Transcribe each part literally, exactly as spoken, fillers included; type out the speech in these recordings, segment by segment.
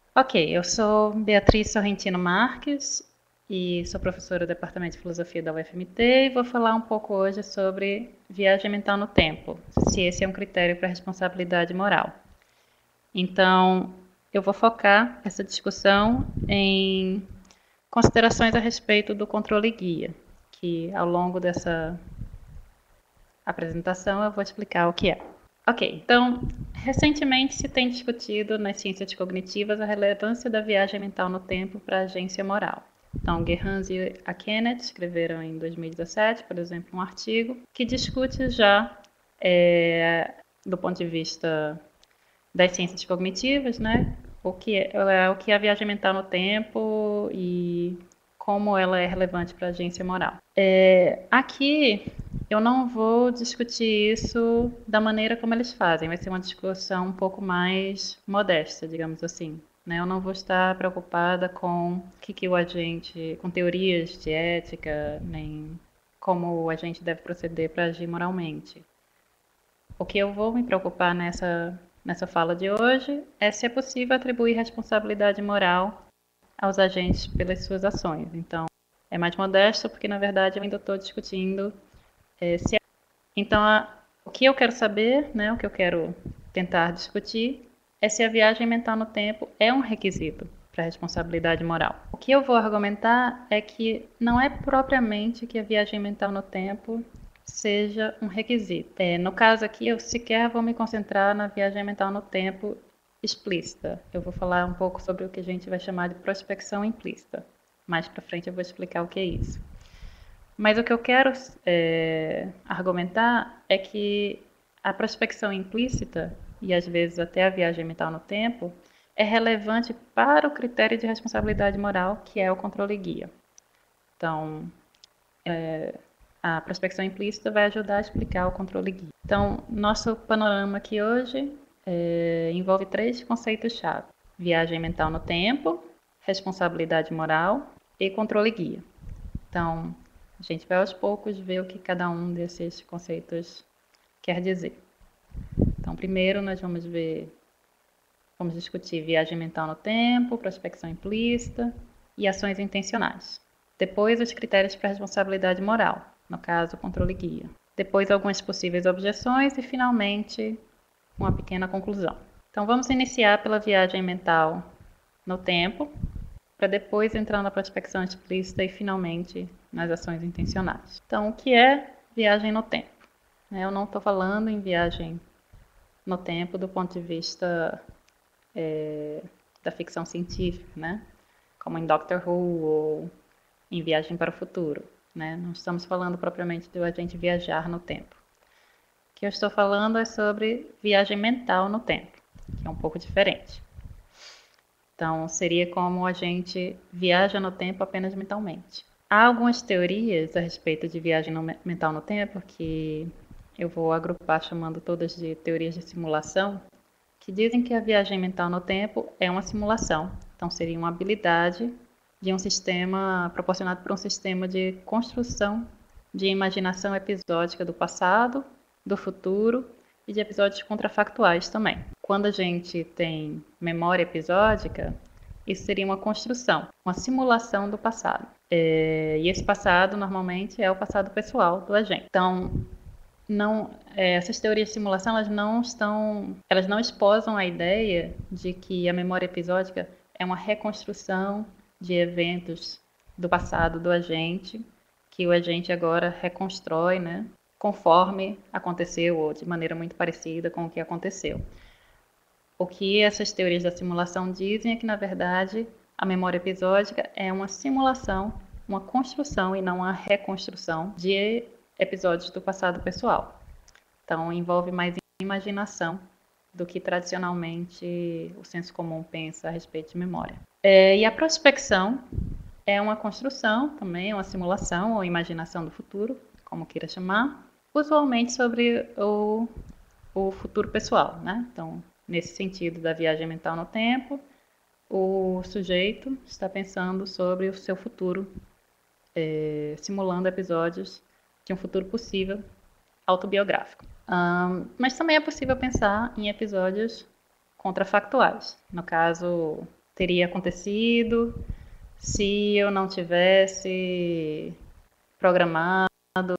Ok, eu sou Beatriz Sorrentino Marques e sou professora do Departamento de Filosofia da U F M T e vou falar um pouco hoje sobre viagem mental no tempo, se esse é um critério para responsabilidade moral. Então, eu vou focar essa discussão em considerações a respeito do controle guia, que ao longo dessa apresentação eu vou explicar o que é. Ok, então, recentemente se tem discutido nas ciências cognitivas a relevância da viagem mental no tempo para a agência moral. Então, Gerhans e a Kenneth escreveram em dois mil e dezessete, por exemplo, um artigo que discute já, é, do ponto de vista das ciências cognitivas, né, o que é, o que é a viagem mental no tempo e como ela é relevante para a agência moral. É, aqui eu não vou discutir isso da maneira como eles fazem, vai ser uma discussão um pouco mais modesta, digamos assim. Né? Eu não vou estar preocupada com o que, que o agente, com teorias de ética, nem como o agente deve proceder para agir moralmente. O que eu vou me preocupar nessa, nessa fala de hoje é se é possível atribuir responsabilidade moral aos agentes pelas suas ações. Então, é mais modesto porque, na verdade, eu ainda estou discutindo é, se é... Então, a, o que eu quero saber, né, o que eu quero tentar discutir, é se a viagem mental no tempo é um requisito para a responsabilidade moral. O que eu vou argumentar é que não é propriamente que a viagem mental no tempo seja um requisito. É, no caso aqui, eu sequer vou me concentrar na viagem mental no tempo explícita. Eu vou falar um pouco sobre o que a gente vai chamar de prospecção implícita. Mais para frente eu vou explicar o que é isso. Mas o que eu quero é, argumentar é que a prospecção implícita, e às vezes até a viagem mental no tempo, é relevante para o critério de responsabilidade moral, que é o controle guia. Então, é, a prospecção implícita vai ajudar a explicar o controle guia. Então, nosso panorama aqui hoje é, envolve três conceitos-chave: viagem mental no tempo, responsabilidade moral e controle guia. Então, a gente vai aos poucos ver o que cada um desses conceitos quer dizer. Então, primeiro nós vamos ver, vamos discutir viagem mental no tempo, prospecção implícita e ações intencionais. Depois, os critérios para responsabilidade moral, no caso, o controle guia. Depois, algumas possíveis objeções e, finalmente, uma pequena conclusão. Então, vamos iniciar pela viagem mental no tempo, para depois entrar na prospecção explícita e, finalmente, nas ações intencionais. Então, o que é viagem no tempo? Eu não estou falando em viagem no tempo do ponto de vista é, da ficção científica, né? Como em Doctor Who ou em Viagem para o Futuro. Né? Não estamos falando propriamente de a gente viajar no tempo. O que eu estou falando é sobre viagem mental no tempo, que é um pouco diferente. Então, seria como a gente viaja no tempo apenas mentalmente. Há algumas teorias a respeito de viagem no, mental no tempo, que eu vou agrupar chamando todas de teorias de simulação, que dizem que a viagem mental no tempo é uma simulação. Então, seria uma habilidade de um sistema, proporcionado por um sistema de construção de imaginação episódica do passado, do futuro e de episódios contrafactuais também. Quando a gente tem memória episódica, isso seria uma construção, uma simulação do passado. É, e esse passado, normalmente, é o passado pessoal do agente. Então, não, é, essas teorias de simulação, elas não estão, elas não esposam a ideia de que a memória episódica é uma reconstrução de eventos do passado do agente, que o agente agora reconstrói, né, conforme aconteceu ou de maneira muito parecida com o que aconteceu. O que essas teorias da simulação dizem é que, na verdade, a memória episódica é uma simulação, uma construção e não uma reconstrução de episódios do passado pessoal. Então, envolve mais imaginação do que tradicionalmente o senso comum pensa a respeito de memória. É, e a prospecção é uma construção também, uma simulação ou imaginação do futuro, como queira chamar, usualmente sobre o, o futuro pessoal, né? Então, nesse sentido da viagem mental no tempo, o sujeito está pensando sobre o seu futuro, é, simulando episódios de um futuro possível autobiográfico. Um, mas também é possível pensar em episódios contrafactuais. No caso, teria acontecido se eu não tivesse programado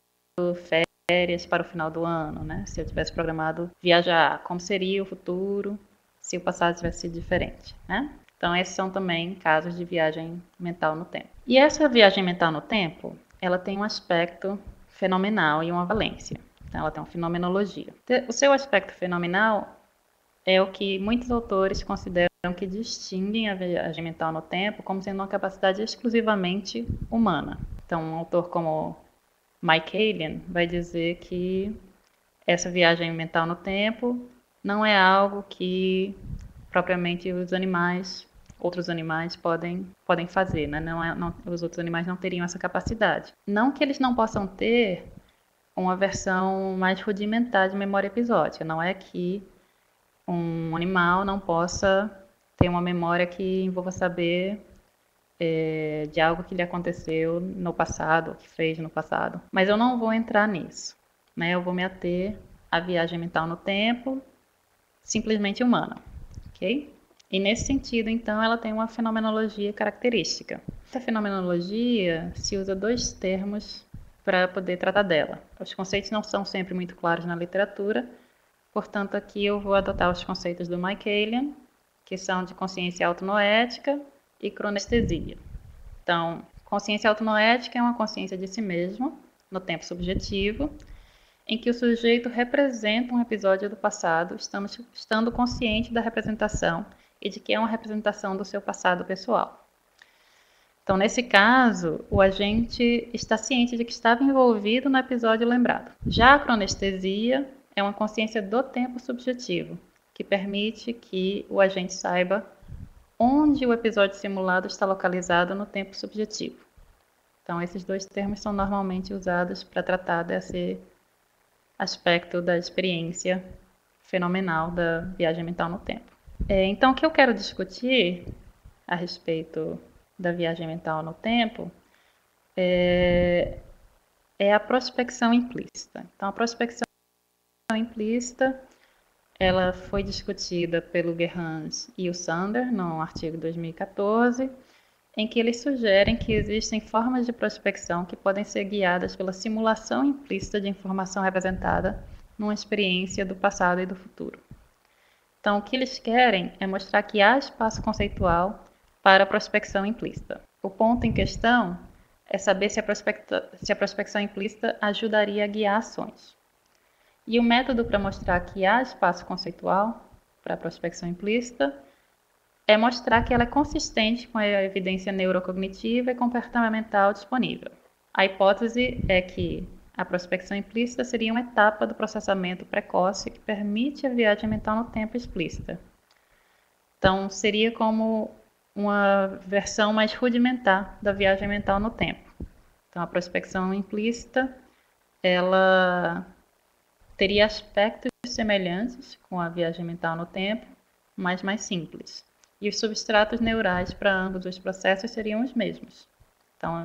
férias para o final do ano, né? Se eu tivesse programado viajar, como seria o futuro se o passado tivesse sido diferente, né? Então, esses são também casos de viagem mental no tempo. E essa viagem mental no tempo, ela tem um aspecto fenomenal e uma valência. Então, ela tem uma fenomenologia. O seu aspecto fenomenal é o que muitos autores consideram que distinguem a viagem mental no tempo como sendo uma capacidade exclusivamente humana. Então, um autor como Mike Allen vai dizer que essa viagem mental no tempo não é algo que propriamente os animais, outros animais podem, podem fazer, né? Não é, não, os outros animais não teriam essa capacidade. Não que eles não possam ter uma versão mais rudimentar de memória episódica, não é que um animal não possa ter uma memória que envolva saber é, de algo que lhe aconteceu no passado, que fez no passado. Mas eu não vou entrar nisso, né? Eu vou me ater à viagem mental no tempo, simplesmente humana, ok? E nesse sentido, então, ela tem uma fenomenologia característica. Essa fenomenologia se usa dois termos para poder tratar dela. Os conceitos não são sempre muito claros na literatura, portanto, aqui eu vou adotar os conceitos do Mike Allen, que são de consciência autonoética e cronestesia. Então, consciência autonoética é uma consciência de si mesmo, no tempo subjetivo, em que o sujeito representa um episódio do passado, estamos, estando consciente da representação e de que é uma representação do seu passado pessoal. Então, nesse caso, o agente está ciente de que estava envolvido no episódio lembrado. Já a cronestesia é uma consciência do tempo subjetivo, que permite que o agente saiba onde o episódio simulado está localizado no tempo subjetivo. Então, esses dois termos são normalmente usados para tratar desse aspecto da experiência fenomenal da viagem mental no tempo. É, então, o que eu quero discutir a respeito da viagem mental no tempo é, é a prospecção implícita. Então, a prospecção implícita ela foi discutida pelo Gerhans e o Sander no artigo dois mil e quatorze, em que eles sugerem que existem formas de prospecção que podem ser guiadas pela simulação implícita de informação representada numa experiência do passado e do futuro. Então, o que eles querem é mostrar que há espaço conceitual para a prospecção implícita. O ponto em questão é saber se a, se a prospecção implícita ajudaria a guiar ações. E o método para mostrar que há espaço conceitual para a prospecção implícita é mostrar que ela é consistente com a evidência neurocognitiva e comportamental disponível. A hipótese é que a prospecção implícita seria uma etapa do processamento precoce que permite a viagem mental no tempo explícita. Então, seria como uma versão mais rudimentar da viagem mental no tempo. Então, a prospecção implícita, ela teria aspectos semelhantes com a viagem mental no tempo, mas mais simples. E os substratos neurais para ambos os processos seriam os mesmos. Então,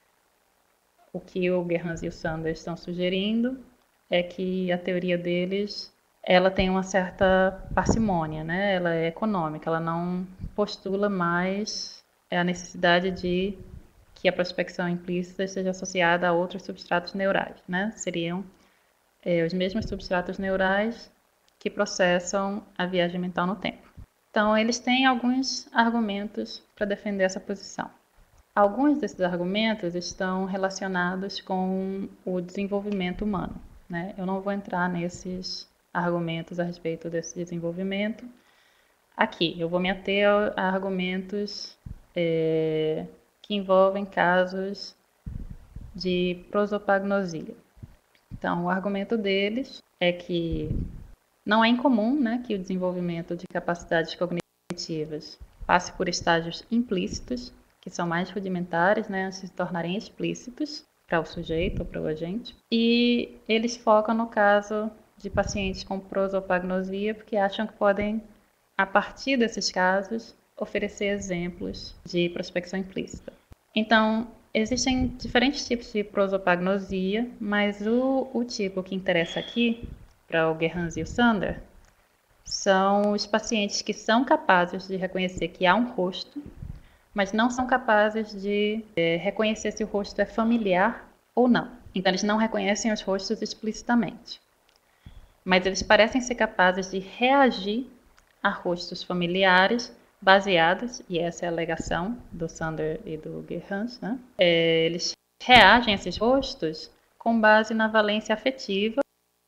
o que o Gerhans e o Sander estão sugerindo é que a teoria deles ela tem uma certa parcimônia, né? Ela é econômica, ela não postula mais a necessidade de que a prospecção implícita esteja associada a outros substratos neurais, né? Seriam é, os mesmos substratos neurais que processam a viagem mental no tempo. Então, eles têm alguns argumentos para defender essa posição. Alguns desses argumentos estão relacionados com o desenvolvimento humano, né? Eu não vou entrar nesses argumentos a respeito desse desenvolvimento aqui. Eu vou me ater a argumentos é, que envolvem casos de prosopagnosia. Então, o argumento deles é que não é incomum, né, que o desenvolvimento de capacidades cognitivas passe por estágios implícitos, que são mais rudimentares, né, antes de se tornarem explícitos para o sujeito ou para o agente. E eles focam no caso de pacientes com prosopagnosia, porque acham que podem, a partir desses casos, oferecer exemplos de prospecção implícita. Então, existem diferentes tipos de prosopagnosia, mas o, o tipo que interessa aqui, para o Gerhans e o Sander, são os pacientes que são capazes de reconhecer que há um rosto, mas não são capazes de é, reconhecer se o rosto é familiar ou não. Então, eles não reconhecem os rostos explicitamente. Mas eles parecem ser capazes de reagir a rostos familiares baseados, e essa é a alegação do Sander e do Gerhans, né? É, eles reagem a esses rostos com base na valência afetiva,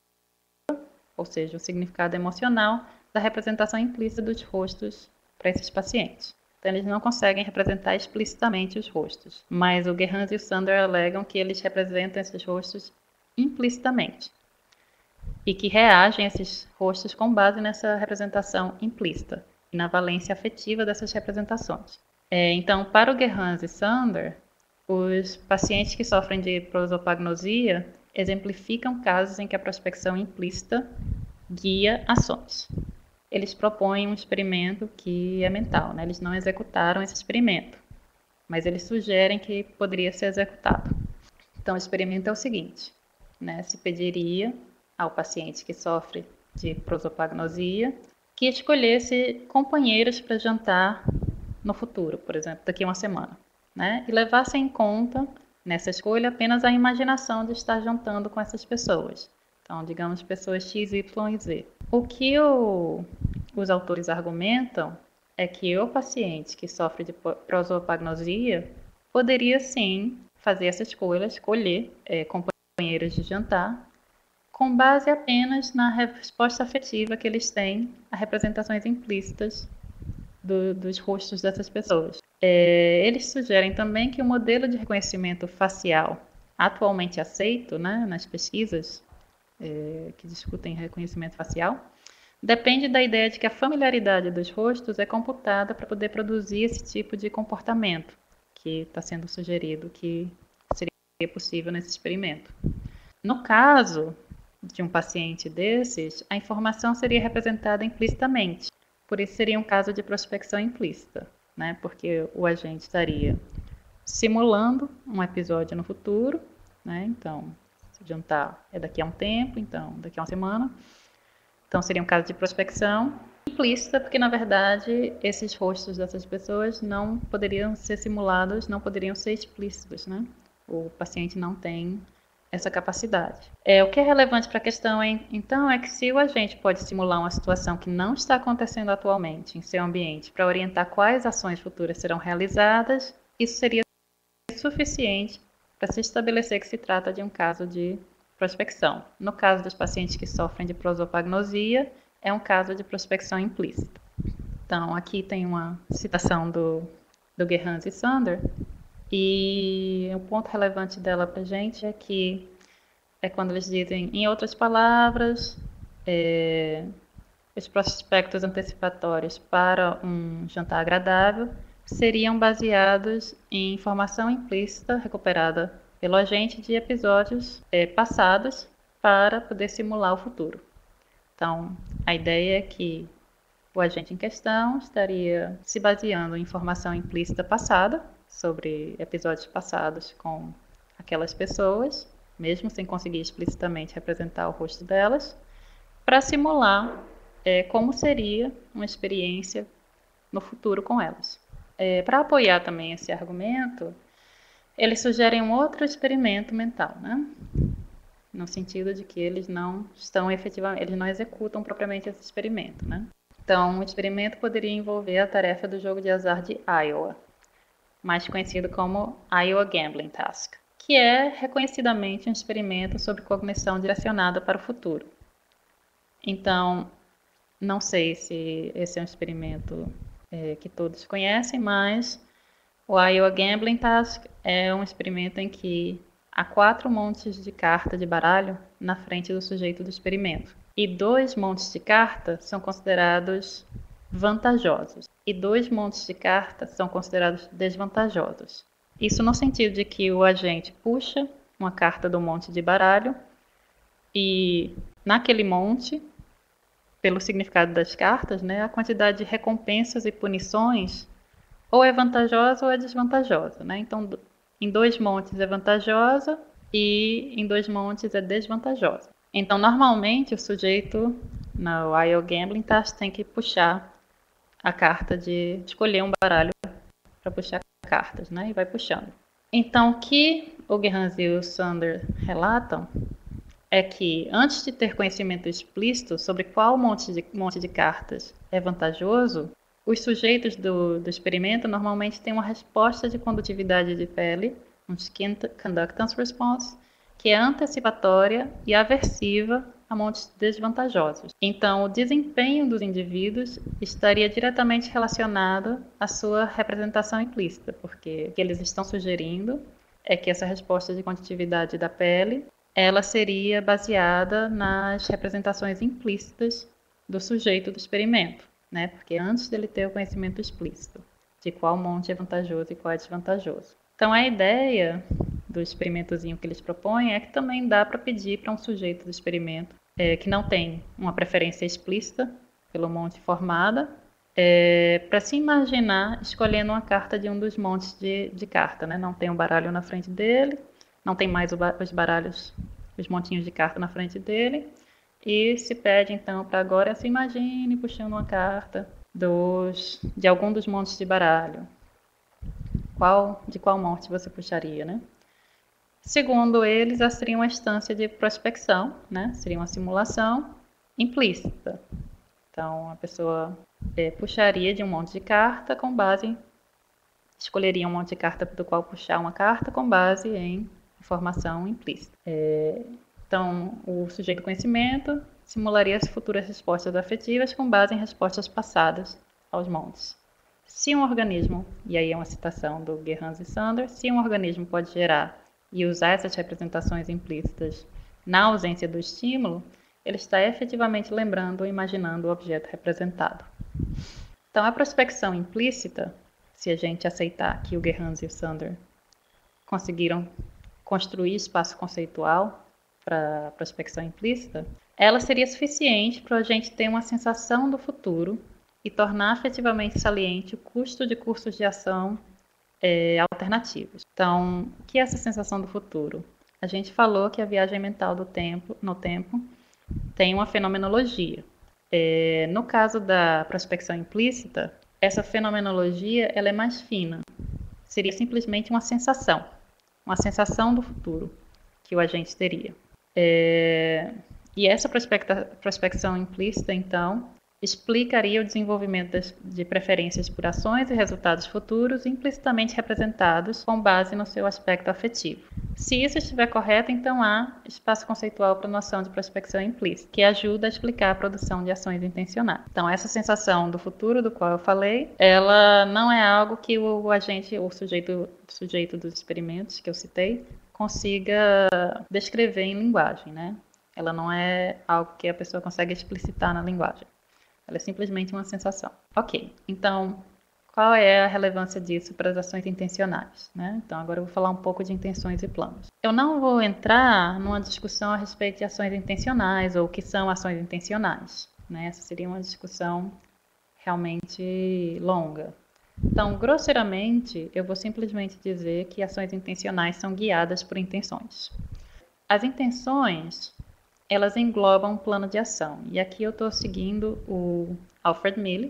ou seja, o significado emocional da representação implícita dos rostos para esses pacientes. Então, eles não conseguem representar explicitamente os rostos, mas o Gerhans e o Sander alegam que eles representam esses rostos implicitamente e que reagem a esses rostos com base nessa representação implícita e na valência afetiva dessas representações. É, então, para o Gerhans e Sander, os pacientes que sofrem de prosopagnosia exemplificam casos em que a prospecção implícita guia ações. Eles propõem um experimento que é mental, né? Eles não executaram esse experimento, mas eles sugerem que poderia ser executado. Então, o experimento é o seguinte, né? Se pediria ao paciente que sofre de prosopagnosia que escolhesse companheiros para jantar no futuro, por exemplo, daqui a uma semana, né? E levasse em conta nessa escolha apenas a imaginação de estar jantando com essas pessoas. Então, digamos, pessoas X, Y e Z. O que o, os autores argumentam é que o paciente que sofre de prosopagnosia poderia sim fazer essa escolha, escolher é, companheiros de jantar, com base apenas na resposta afetiva que eles têm a representações implícitas do, dos rostos dessas pessoas. É, eles sugerem também que o modelo de reconhecimento facial atualmente aceito, né, nas pesquisas é, que discutem reconhecimento facial, depende da ideia de que a familiaridade dos rostos é computada para poder produzir esse tipo de comportamento que está sendo sugerido que seria possível nesse experimento. No caso de um paciente desses, a informação seria representada implicitamente. Por isso seria um caso de prospecção implícita, né? Porque o agente estaria simulando um episódio no futuro, né? Então, se o jantar é daqui a um tempo, então daqui a uma semana. Então seria um caso de prospecção implícita, porque na verdade esses rostos dessas pessoas não poderiam ser simulados, não poderiam ser explícitos, né? O paciente não tem essa capacidade. É, o que é relevante para a questão, é, então, é que se o agente pode simular uma situação que não está acontecendo atualmente em seu ambiente para orientar quais ações futuras serão realizadas, isso seria suficiente para se estabelecer que se trata de um caso de prospecção. No caso dos pacientes que sofrem de prosopagnosia, é um caso de prospecção implícita. Então, aqui tem uma citação do, do Gerhans e Sander, e o ponto relevante dela para a gente é que é quando eles dizem, em outras palavras, é, os prospectos antecipatórios para um jantar agradável seriam baseados em informação implícita recuperada pelo agente de episódios é, passados para poder simular o futuro. Então, a ideia é que o agente em questão estaria se baseando em informação implícita passada sobre episódios passados com aquelas pessoas, mesmo sem conseguir explicitamente representar o rosto delas, para simular é, como seria uma experiência no futuro com elas. É, para apoiar também esse argumento, eles sugerem um outro experimento mental, né? No sentido de que eles não estão efetivamente, eles não executam propriamente esse experimento, né? Então, o experimento poderia envolver a tarefa do jogo de azar de Iowa, mais conhecido como Iowa Gambling Task, que é reconhecidamente um experimento sobre cognição direcionada para o futuro. Então, não sei se esse é um experimento é, que todos conhecem, mas o Iowa Gambling Task é um experimento em que há quatro montes de carta de baralho na frente do sujeito do experimento. E dois montes de carta são considerados vantajosos. E dois montes de carta são considerados desvantajosos. Isso no sentido de que o agente puxa uma carta do monte de baralho e naquele monte, pelo significado das cartas, né, a quantidade de recompensas e punições ou é vantajosa ou é desvantajosa, né? Então, em dois montes é vantajosa e em dois montes é desvantajosa. Então, normalmente, o sujeito no I O Gambling, tá? Você tem que puxar a carta de... escolher um baralho para puxar cartas, né? E vai puxando. Então, o que o Gehanz e o Sander relatam é que, antes de ter conhecimento explícito sobre qual monte de, monte de cartas é vantajoso, os sujeitos do, do experimento normalmente têm uma resposta de condutividade de pele, um skin conductance response, que é antecipatória e aversiva a montes desvantajosos. Então, o desempenho dos indivíduos estaria diretamente relacionado à sua representação implícita, porque o que eles estão sugerindo é que essa resposta de condutividade da pele ela seria baseada nas representações implícitas do sujeito do experimento, né? Porque antes dele ter o conhecimento explícito de qual monte é vantajoso e qual é desvantajoso. Então, a ideia do experimentozinho que eles propõem é que também dá para pedir para um sujeito do experimento é, que não tem uma preferência explícita pelo monte formada, é, para se imaginar escolhendo uma carta de um dos montes de, de carta, né? Não tem um baralho na frente dele, não tem mais os baralhos, os montinhos de carta na frente dele. E se pede, então, para agora se imagine puxando uma carta dos, de algum dos montes de baralho. Qual, de qual monte você puxaria, né? Segundo eles, essa seria uma instância de prospecção, né? Seria uma simulação implícita. Então, a pessoa é, puxaria de um monte de carta com base... Escolheria um monte de carta do qual puxar uma carta com base em informação implícita. É, então, o sujeito do conhecimento simularia as futuras respostas afetivas com base em respostas passadas aos montes. Se um organismo, e aí é uma citação do Gehanz e Sander, se um organismo pode gerar e usar essas representações implícitas na ausência do estímulo, ele está efetivamente lembrando ou imaginando o objeto representado. Então, a prospecção implícita, se a gente aceitar que o Gehanz e o Sander conseguiram construir espaço conceitual para a prospecção implícita, ela seria suficiente para a gente ter uma sensação do futuro e tornar afetivamente saliente o custo de cursos de ação é, alternativos. Então, o que é essa sensação do futuro? A gente falou que a viagem mental do tempo, no tempo tem uma fenomenologia. É, no caso da prospecção implícita, essa fenomenologia ela é mais fina. Seria simplesmente uma sensação, uma sensação do futuro que o agente teria. É, e essa prospecção implícita, então, explicaria o desenvolvimento de preferências por ações e resultados futuros implicitamente representados com base no seu aspecto afetivo. Se isso estiver correto, então há espaço conceitual para a noção de prospecção implícita, que ajuda a explicar a produção de ações intencionais. Então, essa sensação do futuro do qual eu falei, ela não é algo que o agente, o sujeito, o sujeito dos experimentos que eu citei, consiga descrever em linguagem, né? Ela não é algo que a pessoa consegue explicitar na linguagem. Ela é simplesmente uma sensação. Ok, então, qual é a relevância disso para as ações intencionais, né? Então, agora eu vou falar um pouco de intenções e planos. Eu não vou entrar numa discussão a respeito de ações intencionais ou o que são ações intencionais, né? Essa seria uma discussão realmente longa. Então, grosseiramente, eu vou simplesmente dizer que ações intencionais são guiadas por intenções. As intenções, elas englobam um plano de ação. E aqui eu estou seguindo o Alfred Milley,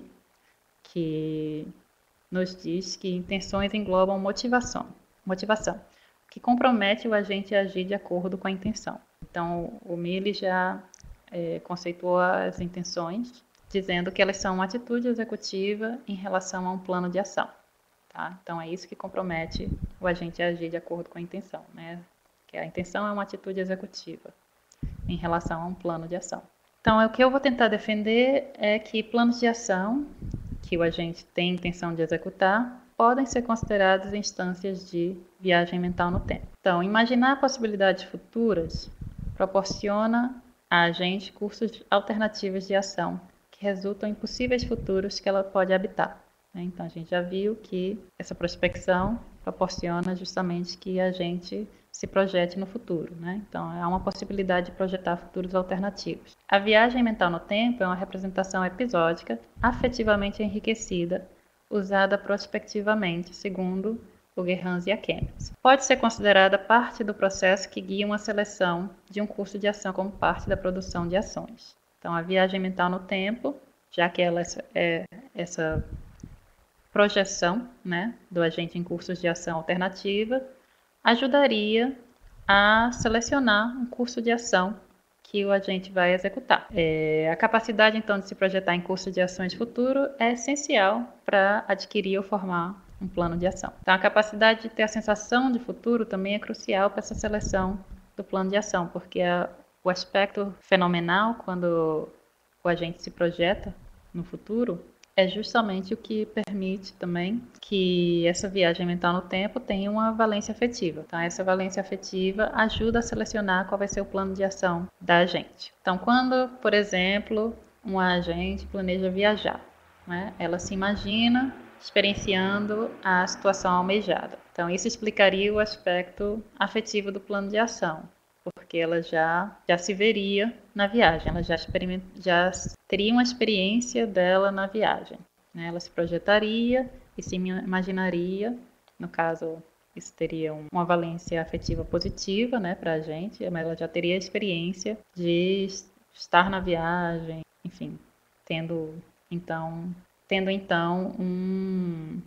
que nos diz que intenções englobam motivação, motivação, que compromete o agente a agir de acordo com a intenção. Então, o Milley já é, conceituou as intenções, dizendo que elas são uma atitude executiva em relação a um plano de ação. Tá? Então, é isso que compromete o agente a agir de acordo com a intenção, né? Que a intenção é uma atitude executiva em relação a um plano de ação. Então, o que eu vou tentar defender é que planos de ação que o agente tem intenção de executar podem ser considerados instâncias de viagem mental no tempo. Então, imaginar possibilidades futuras proporciona a agente cursos alternativos de ação que resultam em possíveis futuros que ela pode habitar. Então, a gente já viu que essa prospecção proporciona justamente que a gente se projete no futuro, né? Então, há uma possibilidade de projetar futuros alternativos. A viagem mental no tempo é uma representação episódica, afetivamente enriquecida, usada prospectivamente, segundo o Gehanz e a Kenneth. Pode ser considerada parte do processo que guia uma seleção de um curso de ação como parte da produção de ações. Então, a viagem mental no tempo, já que ela é essa projeção, né, do agente em cursos de ação alternativa, ajudaria a selecionar um curso de ação que o agente vai executar. É, a capacidade, então, de se projetar em curso de ações futuro é essencial para adquirir ou formar um plano de ação. Então, a capacidade de ter a sensação de futuro também é crucial para essa seleção do plano de ação, porque a, o aspecto fenomenal, quando o agente se projeta no futuro, é justamente o que permite também que essa viagem mental no tempo tenha uma valência afetiva. Então, essa valência afetiva ajuda a selecionar qual vai ser o plano de ação da agente. Então, quando, por exemplo, um agente planeja viajar, né, ela se imagina experienciando a situação almejada. Então, isso explicaria o aspecto afetivo do plano de ação, porque ela já, já se veria na viagem, ela já, já teria uma experiência dela na viagem. Né? Ela se projetaria e se imaginaria, no caso, isso teria uma valência afetiva positiva, né, para a gente, mas ela já teria a experiência de estar na viagem, enfim, tendo então, tendo então um...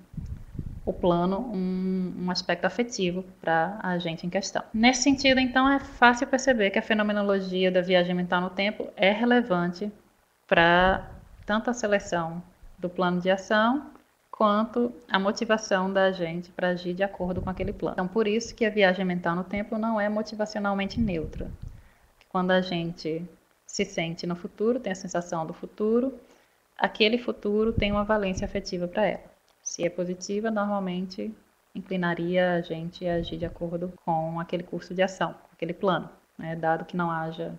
o plano um, um aspecto afetivo para a agente em questão. Nesse sentido, então, é fácil perceber que a fenomenologia da viagem mental no tempo é relevante para tanto a seleção do plano de ação quanto a motivação da agente para agir de acordo com aquele plano. Então, por isso que a viagem mental no tempo não é motivacionalmente neutra. Quando a gente se sente no futuro, tem a sensação do futuro, aquele futuro tem uma valência afetiva para ela. Se é positiva, normalmente inclinaria a gente a agir de acordo com aquele curso de ação, aquele plano, né? Dado que não haja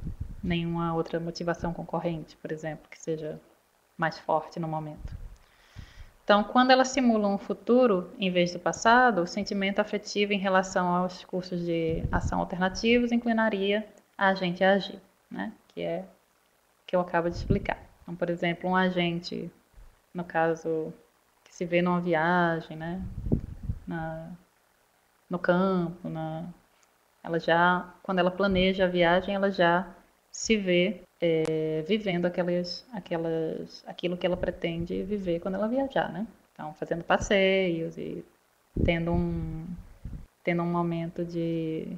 nenhuma outra motivação concorrente, por exemplo, que seja mais forte no momento. Então, quando ela simula um futuro em vez do passado, o sentimento afetivo em relação aos cursos de ação alternativos inclinaria a gente a agir, né? Que é o que eu acabo de explicar. Então, por exemplo, um agente, no caso, que se vê numa viagem, né? Na, no campo, na, ela já, quando ela planeja a viagem, ela já se vê é, vivendo aquelas, aquelas, aquilo que ela pretende viver quando ela viajar, né? Então, fazendo passeios e tendo um, tendo um momento de,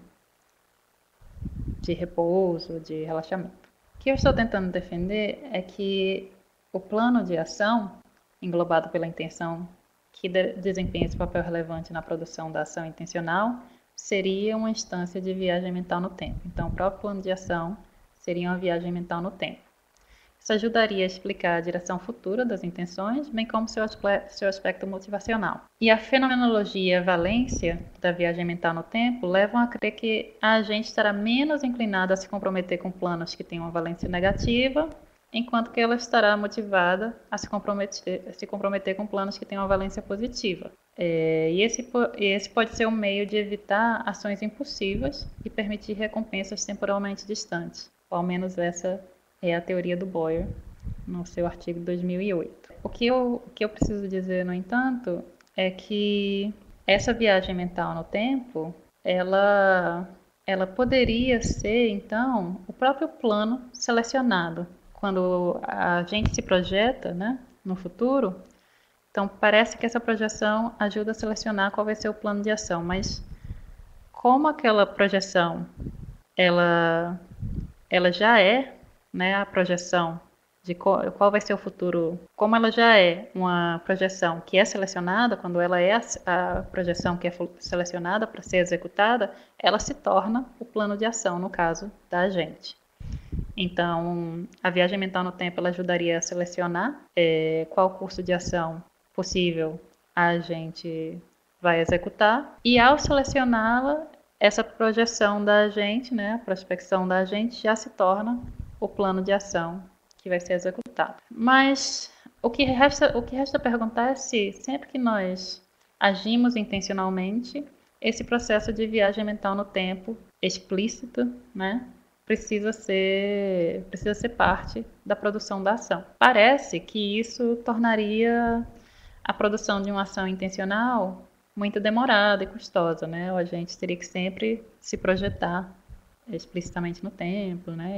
de repouso, de relaxamento. O que eu estou tentando defender é que o plano de ação, englobado pela intenção que de, desempenha esse papel relevante na produção da ação intencional, seria uma instância de viagem mental no tempo. Então, o próprio plano de ação seria uma viagem mental no tempo. Isso ajudaria a explicar a direção futura das intenções, bem como seu, seu aspecto motivacional. E a fenomenologia e a valência da viagem mental no tempo levam a crer que a agente estará menos inclinada a se comprometer com planos que têm uma valência negativa, enquanto que ela estará motivada a se comprometer, a se comprometer com planos que têm uma valência positiva. É, e esse, esse pode ser um meio de evitar ações impulsivas e permitir recompensas temporalmente distantes. Ou ao menos essa é a teoria do Boyer, no seu artigo de dois mil e oito. O que eu, o que eu preciso dizer, no entanto, é que essa viagem mental no tempo, ela, ela poderia ser, então, o próprio plano selecionado. Quando a gente se projeta, né, no futuro, então parece que essa projeção ajuda a selecionar qual vai ser o plano de ação, mas como aquela projeção, ela, ela já é, né, a projeção de qual, qual vai ser o futuro, como ela já é uma projeção que é selecionada, quando ela é a, a projeção que é selecionada para ser executada, ela se torna o plano de ação, no caso da agente. Então, a viagem mental no tempo ela ajudaria a selecionar é, qual curso de ação possível a gente vai executar, e ao selecioná-la, essa projeção da agente, né, a prospecção da agente já se torna o plano de ação que vai ser executado. Mas o que resta, o que resta perguntar é se sempre que nós agimos intencionalmente, esse processo de viagem mental no tempo explícito, né, precisa ser, precisa ser parte da produção da ação. Parece que isso tornaria a produção de uma ação intencional muito demorada e custosa, né? A gente teria que sempre se projetar explicitamente no tempo, né? E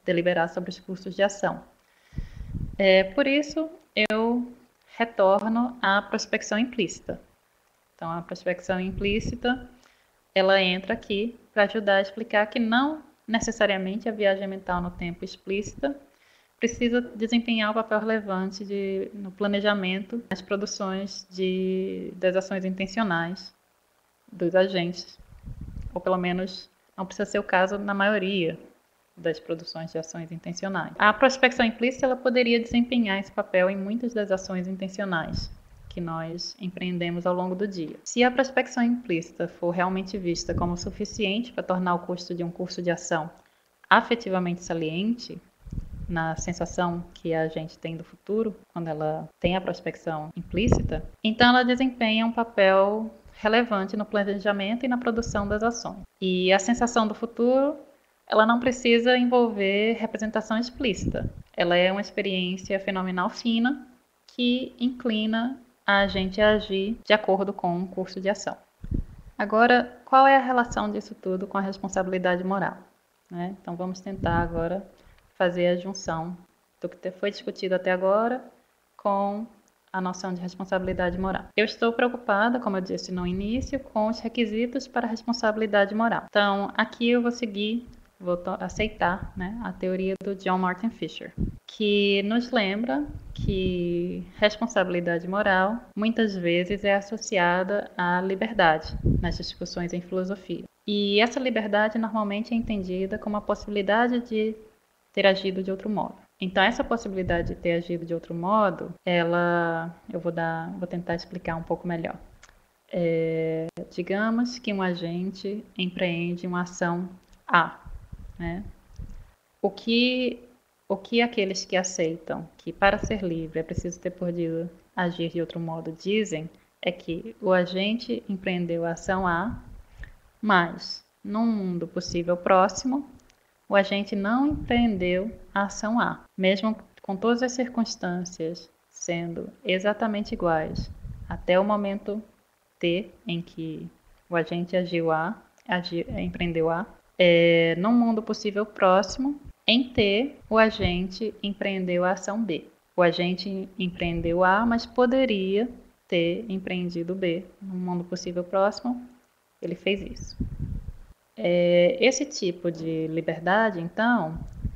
deliberar sobre os cursos de ação. É, por isso, eu retorno à prospecção implícita. Então, a prospecção implícita, ela entra aqui para ajudar a explicar que não necessariamente a viagem mental no tempo explícita precisa desempenhar um papel relevante de, no planejamento das produções de, das ações intencionais dos agentes, ou pelo menos não precisa ser o caso na maioria das produções de ações intencionais. A prospecção implícita ela poderia desempenhar esse papel em muitas das ações intencionais que nós empreendemos ao longo do dia. Se a prospecção implícita for realmente vista como suficiente para tornar o custo de um curso de ação afetivamente saliente, na sensação que a gente tem do futuro, quando ela tem a prospecção implícita, então ela desempenha um papel relevante no planejamento e na produção das ações. E a sensação do futuro, ela não precisa envolver representação explícita. Ela é uma experiência fenomenal fina que inclina a gente a agir de acordo com um curso de ação. Agora, qual é a relação disso tudo com a responsabilidade moral? Né? Então, vamos tentar agora fazer a junção do que foi discutido até agora com a noção de responsabilidade moral. Eu estou preocupada, como eu disse no início, com os requisitos para a responsabilidade moral. Então, aqui eu vou seguir, vou aceitar, né, a teoria do John Martin Fisher, que nos lembra que responsabilidade moral muitas vezes é associada à liberdade nas discussões em filosofia. E essa liberdade normalmente é entendida como a possibilidade de ter agido de outro modo. Então, essa possibilidade de ter agido de outro modo, ela, eu vou dar, vou tentar explicar um pouco melhor. É, digamos que um agente empreende uma ação A, né? O que, o que aqueles que aceitam que para ser livre é preciso ter podido agir de outro modo dizem é que o agente empreendeu a ação A, mas num mundo possível próximo, o agente não empreendeu a ação A, mesmo com todas as circunstâncias sendo exatamente iguais, até o momento T em que o agente agiu A, agi, empreendeu A, é, num mundo possível próximo, em T, o agente empreendeu a ação B. O agente empreendeu A, mas poderia ter empreendido B. Num mundo possível próximo, ele fez isso. É, esse tipo de liberdade, então,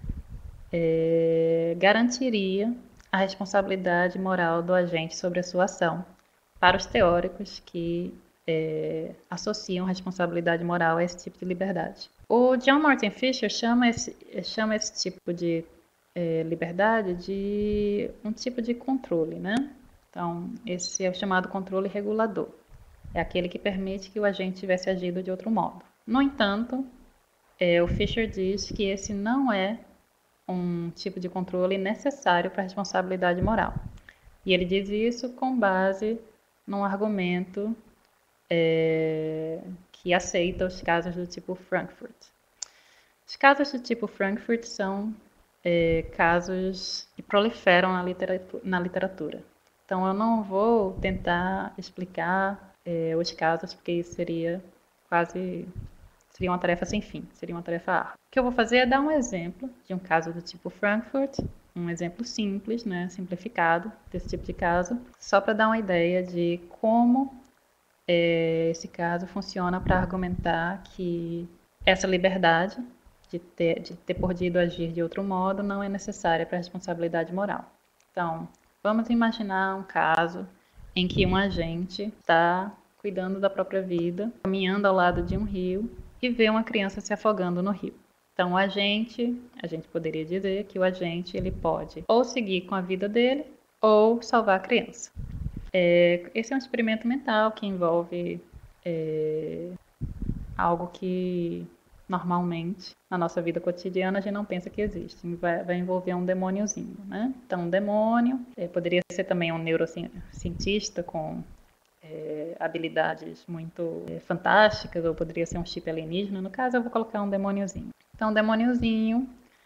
é, garantiria a responsabilidade moral do agente sobre a sua ação, para os teóricos que é, associam responsabilidade moral a esse tipo de liberdade. O John Martin Fisher chama esse, chama esse tipo de é, liberdade de um tipo de controle, né? Então, esse é o chamado controle regulador. É aquele que permite que o agente tivesse agido de outro modo. No entanto, é, o Fisher diz que esse não é um tipo de controle necessário para a responsabilidade moral. E ele diz isso com base num argumento é, que aceita os casos do tipo Frankfurt. Os casos do tipo Frankfurt são é, casos que proliferam na literatura, na literatura. Então, eu não vou tentar explicar é, os casos, porque isso seria quase... seria uma tarefa sem fim, seria uma tarefa árdua. O que eu vou fazer é dar um exemplo de um caso do tipo Frankfurt, um exemplo simples, né, simplificado desse tipo de caso, só para dar uma ideia de como é, esse caso funciona para argumentar que essa liberdade de ter, de ter podido agir de outro modo não é necessária para a responsabilidade moral. Então, vamos imaginar um caso em que um agente está cuidando da própria vida, caminhando ao lado de um rio e vê uma criança se afogando no rio. Então, o agente, a gente poderia dizer que o agente ele pode ou seguir com a vida dele ou salvar a criança. É, esse é um experimento mental que envolve é, algo que normalmente na nossa vida cotidiana a gente não pensa que existe. Vai, vai envolver um demôniozinho, né? Então, um demônio é, poderia ser também um neurocientista com É, habilidades muito é, fantásticas, ou poderia ser um chip alienígena. No caso, eu vou colocar um demôniozinho. Então, o demôniozinho,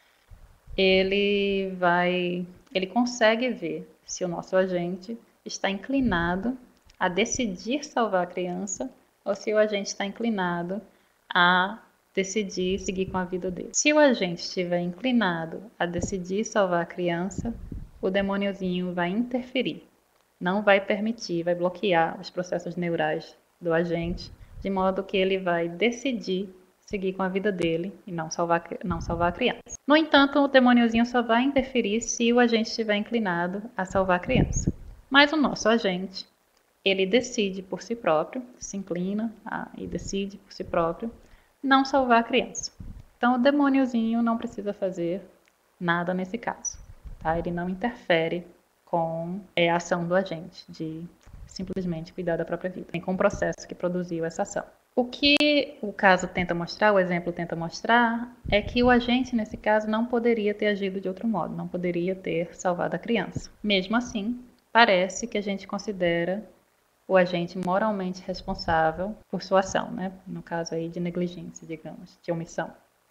ele vai, ele consegue ver se o nosso agente está inclinado a decidir salvar a criança ou se o agente está inclinado a decidir seguir com a vida dele. Se o agente estiver inclinado a decidir salvar a criança, o demôniozinho vai interferir, não vai permitir, vai bloquear os processos neurais do agente, de modo que ele vai decidir seguir com a vida dele e não salvar, não salvar a criança. No entanto, o demôniozinho só vai interferir se o agente estiver inclinado a salvar a criança. Mas o nosso agente, ele decide por si próprio, se inclina a, e decide por si próprio não salvar a criança. Então, o demôniozinho não precisa fazer nada nesse caso, tá? Ele não interfere com é, a ação do agente de simplesmente cuidar da própria vida, nem com o processo que produziu essa ação. O que o caso tenta mostrar, o exemplo tenta mostrar, é que o agente, nesse caso, não poderia ter agido de outro modo, não poderia ter salvado a criança. Mesmo assim, parece que a gente considera o agente moralmente responsável por sua ação, né? No caso aí de negligência, digamos, de omissão.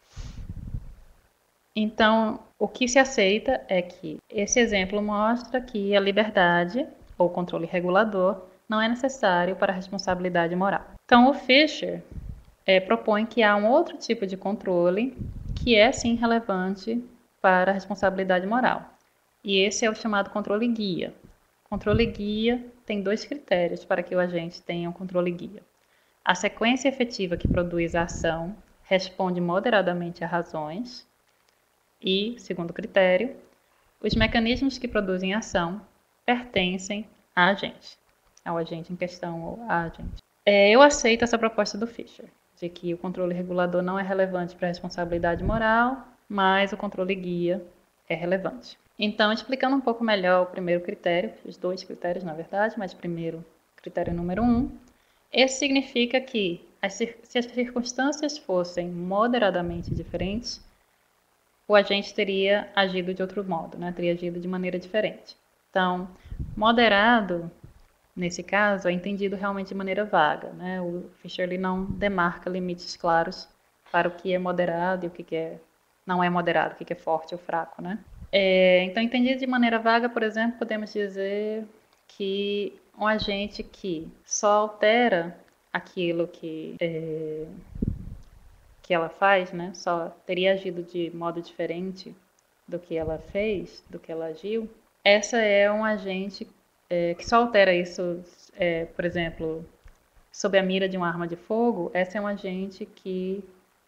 Então, o que se aceita é que esse exemplo mostra que a liberdade ou controle regulador não é necessário para a responsabilidade moral. Então, o Fisher é, propõe que há um outro tipo de controle que é sim relevante para a responsabilidade moral. E esse é o chamado controle guia. Controle guia tem dois critérios para que o agente tenha um controle guia. A sequência efetiva que produz a ação responde moderadamente a razões e, segundo critério, os mecanismos que produzem a ação pertencem a agente, ao agente em questão ou a agente. É, eu aceito essa proposta do Fisher, de que o controle regulador não é relevante para a responsabilidade moral, mas o controle guia é relevante. Então, explicando um pouco melhor o primeiro critério, os dois critérios, na verdade, mas primeiro, critério número um, esse significa que as, se as circunstâncias fossem moderadamente diferentes, o agente teria agido de outro modo, né? Teria agido de maneira diferente. Então, moderado, nesse caso, é entendido realmente de maneira vaga, né? O Fisher ele não demarca limites claros para o que é moderado e o que é, não é moderado, o que é forte ou fraco, né? É, então, entendido de maneira vaga, por exemplo, podemos dizer que um agente que só altera aquilo que, é, que ela faz, né, só teria agido de modo diferente do que ela fez, do que ela agiu, essa é um agente é, que só altera isso, é, por exemplo, sob a mira de uma arma de fogo, essa é um agente que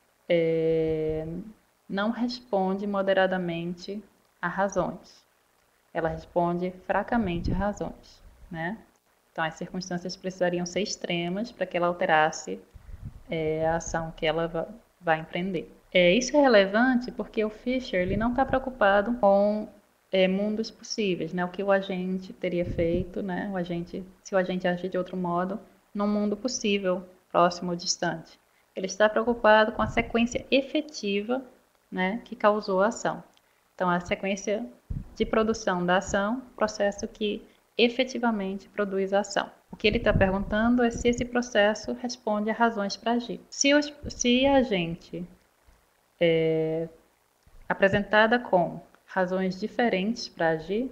é, não responde moderadamente a razões. Ela responde fracamente a razões, né? Então, as circunstâncias precisariam ser extremas para que ela alterasse é, a ação que ela vai empreender. É, isso é relevante porque o Fisher ele não está preocupado com é, mundos possíveis, né? O que o agente teria feito, né? O agente, se o agente agir de outro modo, num mundo possível, próximo ou distante. Ele está preocupado com a sequência efetiva, né, que causou a ação. Então, a sequência de produção da ação, processo que efetivamente produz a ação. O que ele está perguntando é se esse processo responde a razões para agir. Se, os, se a gente é apresentada com razões diferentes para agir,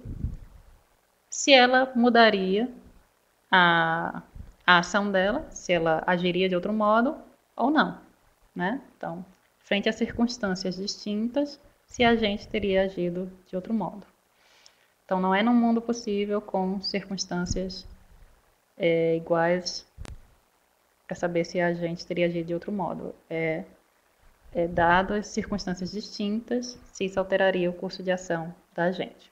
se ela mudaria a, a ação dela, se ela agiria de outro modo ou não, né? Então, frente a circunstâncias distintas, se a gente teria agido de outro modo. Então, não é num mundo possível com circunstâncias é, iguais para saber se a gente teria agido de outro modo. É, é dado as circunstâncias distintas, se isso alteraria o curso de ação da gente.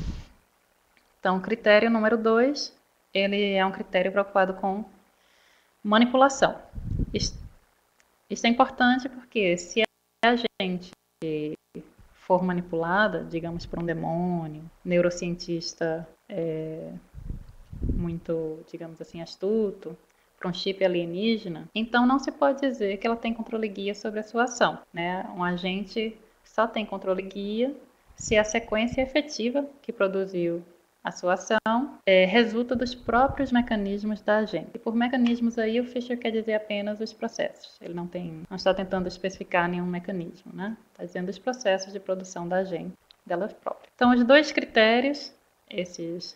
Então, critério número dois, ele é um critério preocupado com manipulação. Isso, isso é importante porque se a gente for manipulada, digamos, por um demônio, neurocientista é, muito, digamos assim, astuto, para um chip alienígena, então não se pode dizer que ela tem controle guia sobre a sua ação, né? Um agente só tem controle guia se a sequência efetiva que produziu a sua ação é, resulta dos próprios mecanismos da agente. E por mecanismos aí o Fisher quer dizer apenas os processos. Ele não tem, não está tentando especificar nenhum mecanismo, né? Está dizendo os processos de produção da agente dela própria. Então os dois critérios, esses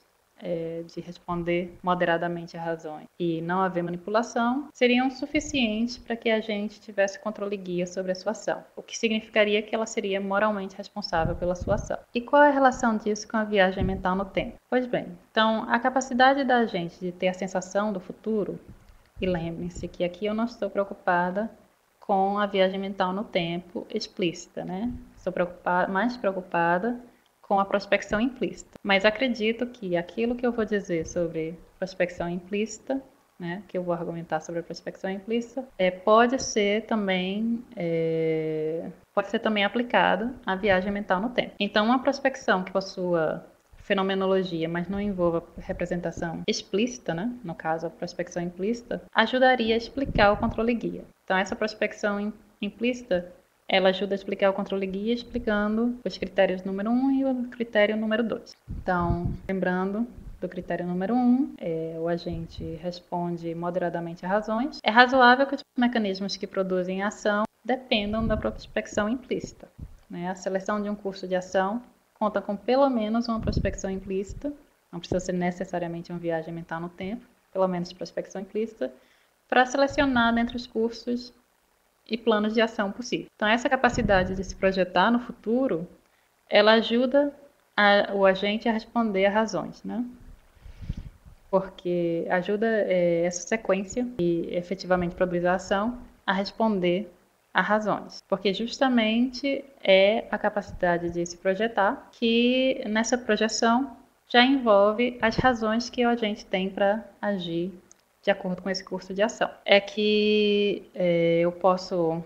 é, de responder moderadamente a razões e não haver manipulação, seriam suficientes para que a gente tivesse controle e guia sobre a sua ação, o que significaria que ela seria moralmente responsável pela sua ação. E qual é a relação disso com a viagem mental no tempo? Pois bem, então a capacidade da gente de ter a sensação do futuro, e lembrem-se que aqui eu não estou preocupada com a viagem mental no tempo explícita, né? Estou preocupada, mais preocupada com a prospecção implícita. Mas acredito que aquilo que eu vou dizer sobre prospecção implícita, né, que eu vou argumentar sobre a prospecção implícita, é, pode ser também é, pode ser também aplicado à viagem mental no tempo. Então, uma prospecção que possua fenomenologia, mas não envolva representação explícita, né, no caso a prospecção implícita, ajudaria a explicar o controle guia. Então, essa prospecção implícita ela ajuda a explicar o controle guia explicando os critérios número um e o critério número dois. Então, lembrando do critério número um, é, o agente responde moderadamente a razões. É razoável que os mecanismos que produzem a ação dependam da prospecção implícita. Né? A seleção de um curso de ação conta com pelo menos uma prospecção implícita, não precisa ser necessariamente uma viagem mental no tempo, pelo menos prospecção implícita, para selecionar dentre os cursos e planos de ação possível. Então, essa capacidade de se projetar no futuro, ela ajuda a, o agente a responder a razões, né? Porque ajuda é, essa sequência que efetivamente produz a ação a responder a razões. Porque justamente é a capacidade de se projetar que nessa projeção já envolve as razões que o agente tem para agir de acordo com esse curso de ação. É que é, eu posso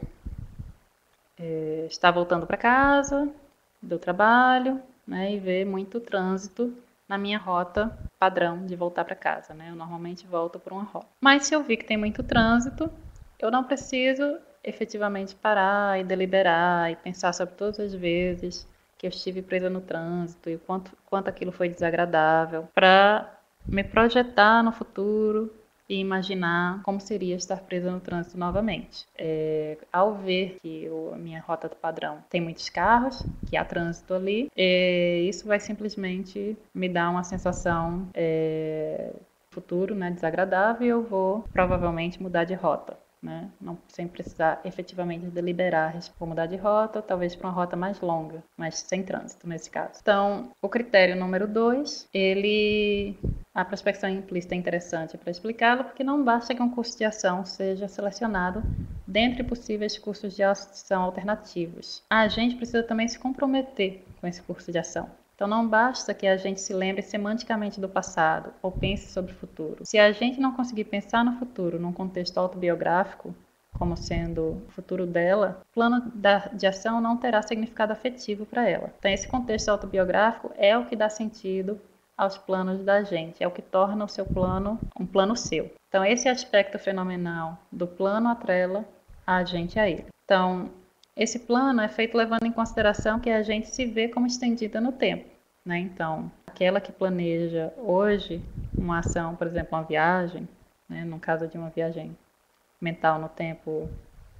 é, estar voltando para casa do trabalho, né, e ver muito trânsito na minha rota padrão de voltar para casa, né? Eu normalmente volto por uma rota. Mas se eu vi que tem muito trânsito, eu não preciso efetivamente parar e deliberar e pensar sobre todas as vezes que eu estive presa no trânsito e o quanto, quanto aquilo foi desagradável, para me projetar no futuro e imaginar como seria estar presa no trânsito novamente. É, ao ver que eu, a minha rota padrão tem muitos carros, que há trânsito ali, é, isso vai simplesmente me dar uma sensação é, futuro, né, desagradável, e eu vou provavelmente mudar de rota. Né? Não, sem precisar efetivamente deliberar, vou mudar de rota, talvez para uma rota mais longa, mas sem trânsito nesse caso. Então, o critério número dois, ele, a prospecção implícita é interessante para explicá-lo, porque não basta que um curso de ação seja selecionado dentre possíveis cursos de ação alternativos. A gente precisa também se comprometer com esse curso de ação. Então, não basta que a gente se lembre semanticamente do passado ou pense sobre o futuro. Se a gente não conseguir pensar no futuro num contexto autobiográfico, como sendo o futuro dela, o plano de ação não terá significado afetivo para ela. Então, esse contexto autobiográfico é o que dá sentido aos planos da gente, é o que torna o seu plano um plano seu. Então, esse aspecto fenomenal do plano atrela a gente a ele. Então, esse plano é feito levando em consideração que a gente se vê como estendida no tempo, né? Então, aquela que planeja hoje uma ação, por exemplo, uma viagem, né? No caso de uma viagem mental no tempo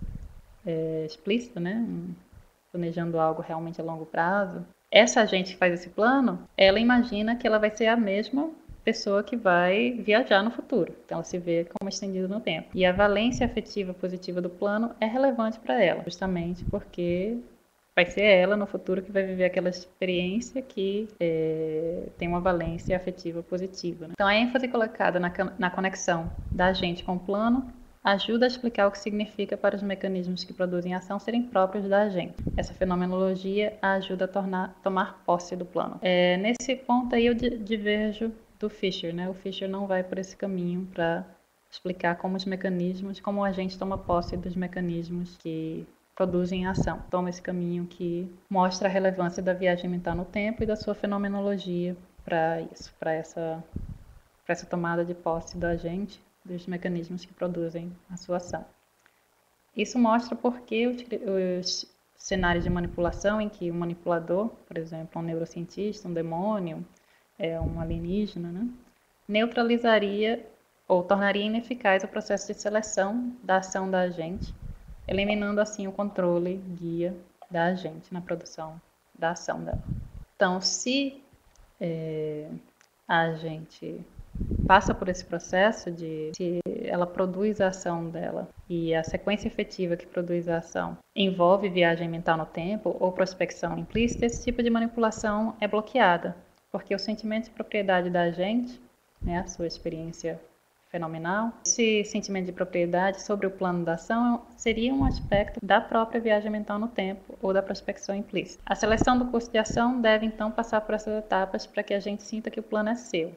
é, explícito, né? Planejando algo realmente a longo prazo. Essa gente que faz esse plano, ela imagina que ela vai ser a mesma pessoa que vai viajar no futuro. Então, ela se vê como estendida no tempo. E a valência afetiva positiva do plano é relevante para ela, justamente porque vai ser ela no futuro que vai viver aquela experiência que é, tem uma valência afetiva positiva. Né? Então, a ênfase colocada na, na conexão da gente com o plano ajuda a explicar o que significa para os mecanismos que produzem ação serem próprios da gente. Essa fenomenologia ajuda a tornar, tomar posse do plano. É, nesse ponto aí eu diverjo do Fisher, né? O Fisher não vai por esse caminho para explicar como os mecanismos, como a gente toma posse dos mecanismos que produzem ação. Toma esse caminho que mostra a relevância da viagem mental no tempo e da sua fenomenologia para isso, para essa, para essa tomada de posse da gente, dos mecanismos que produzem a sua ação. Isso mostra porque os, os cenários de manipulação em que o manipulador, por exemplo, um neurocientista, um demônio, é um alienígena, né, neutralizaria ou tornaria ineficaz o processo de seleção da ação da agente, eliminando assim o controle guia da agente na produção da ação dela. Então, se é, a gente passa por esse processo de se ela produz a ação dela e a sequência efetiva que produz a ação envolve viagem mental no tempo ou prospecção implícita, esse tipo de manipulação é bloqueada, porque o sentimento de propriedade da gente, né, a sua experiência fenomenal, esse sentimento de propriedade sobre o plano da ação seria um aspecto da própria viagem mental no tempo ou da prospecção implícita. A seleção do curso de ação deve então passar por essas etapas para que a gente sinta que o plano é seu.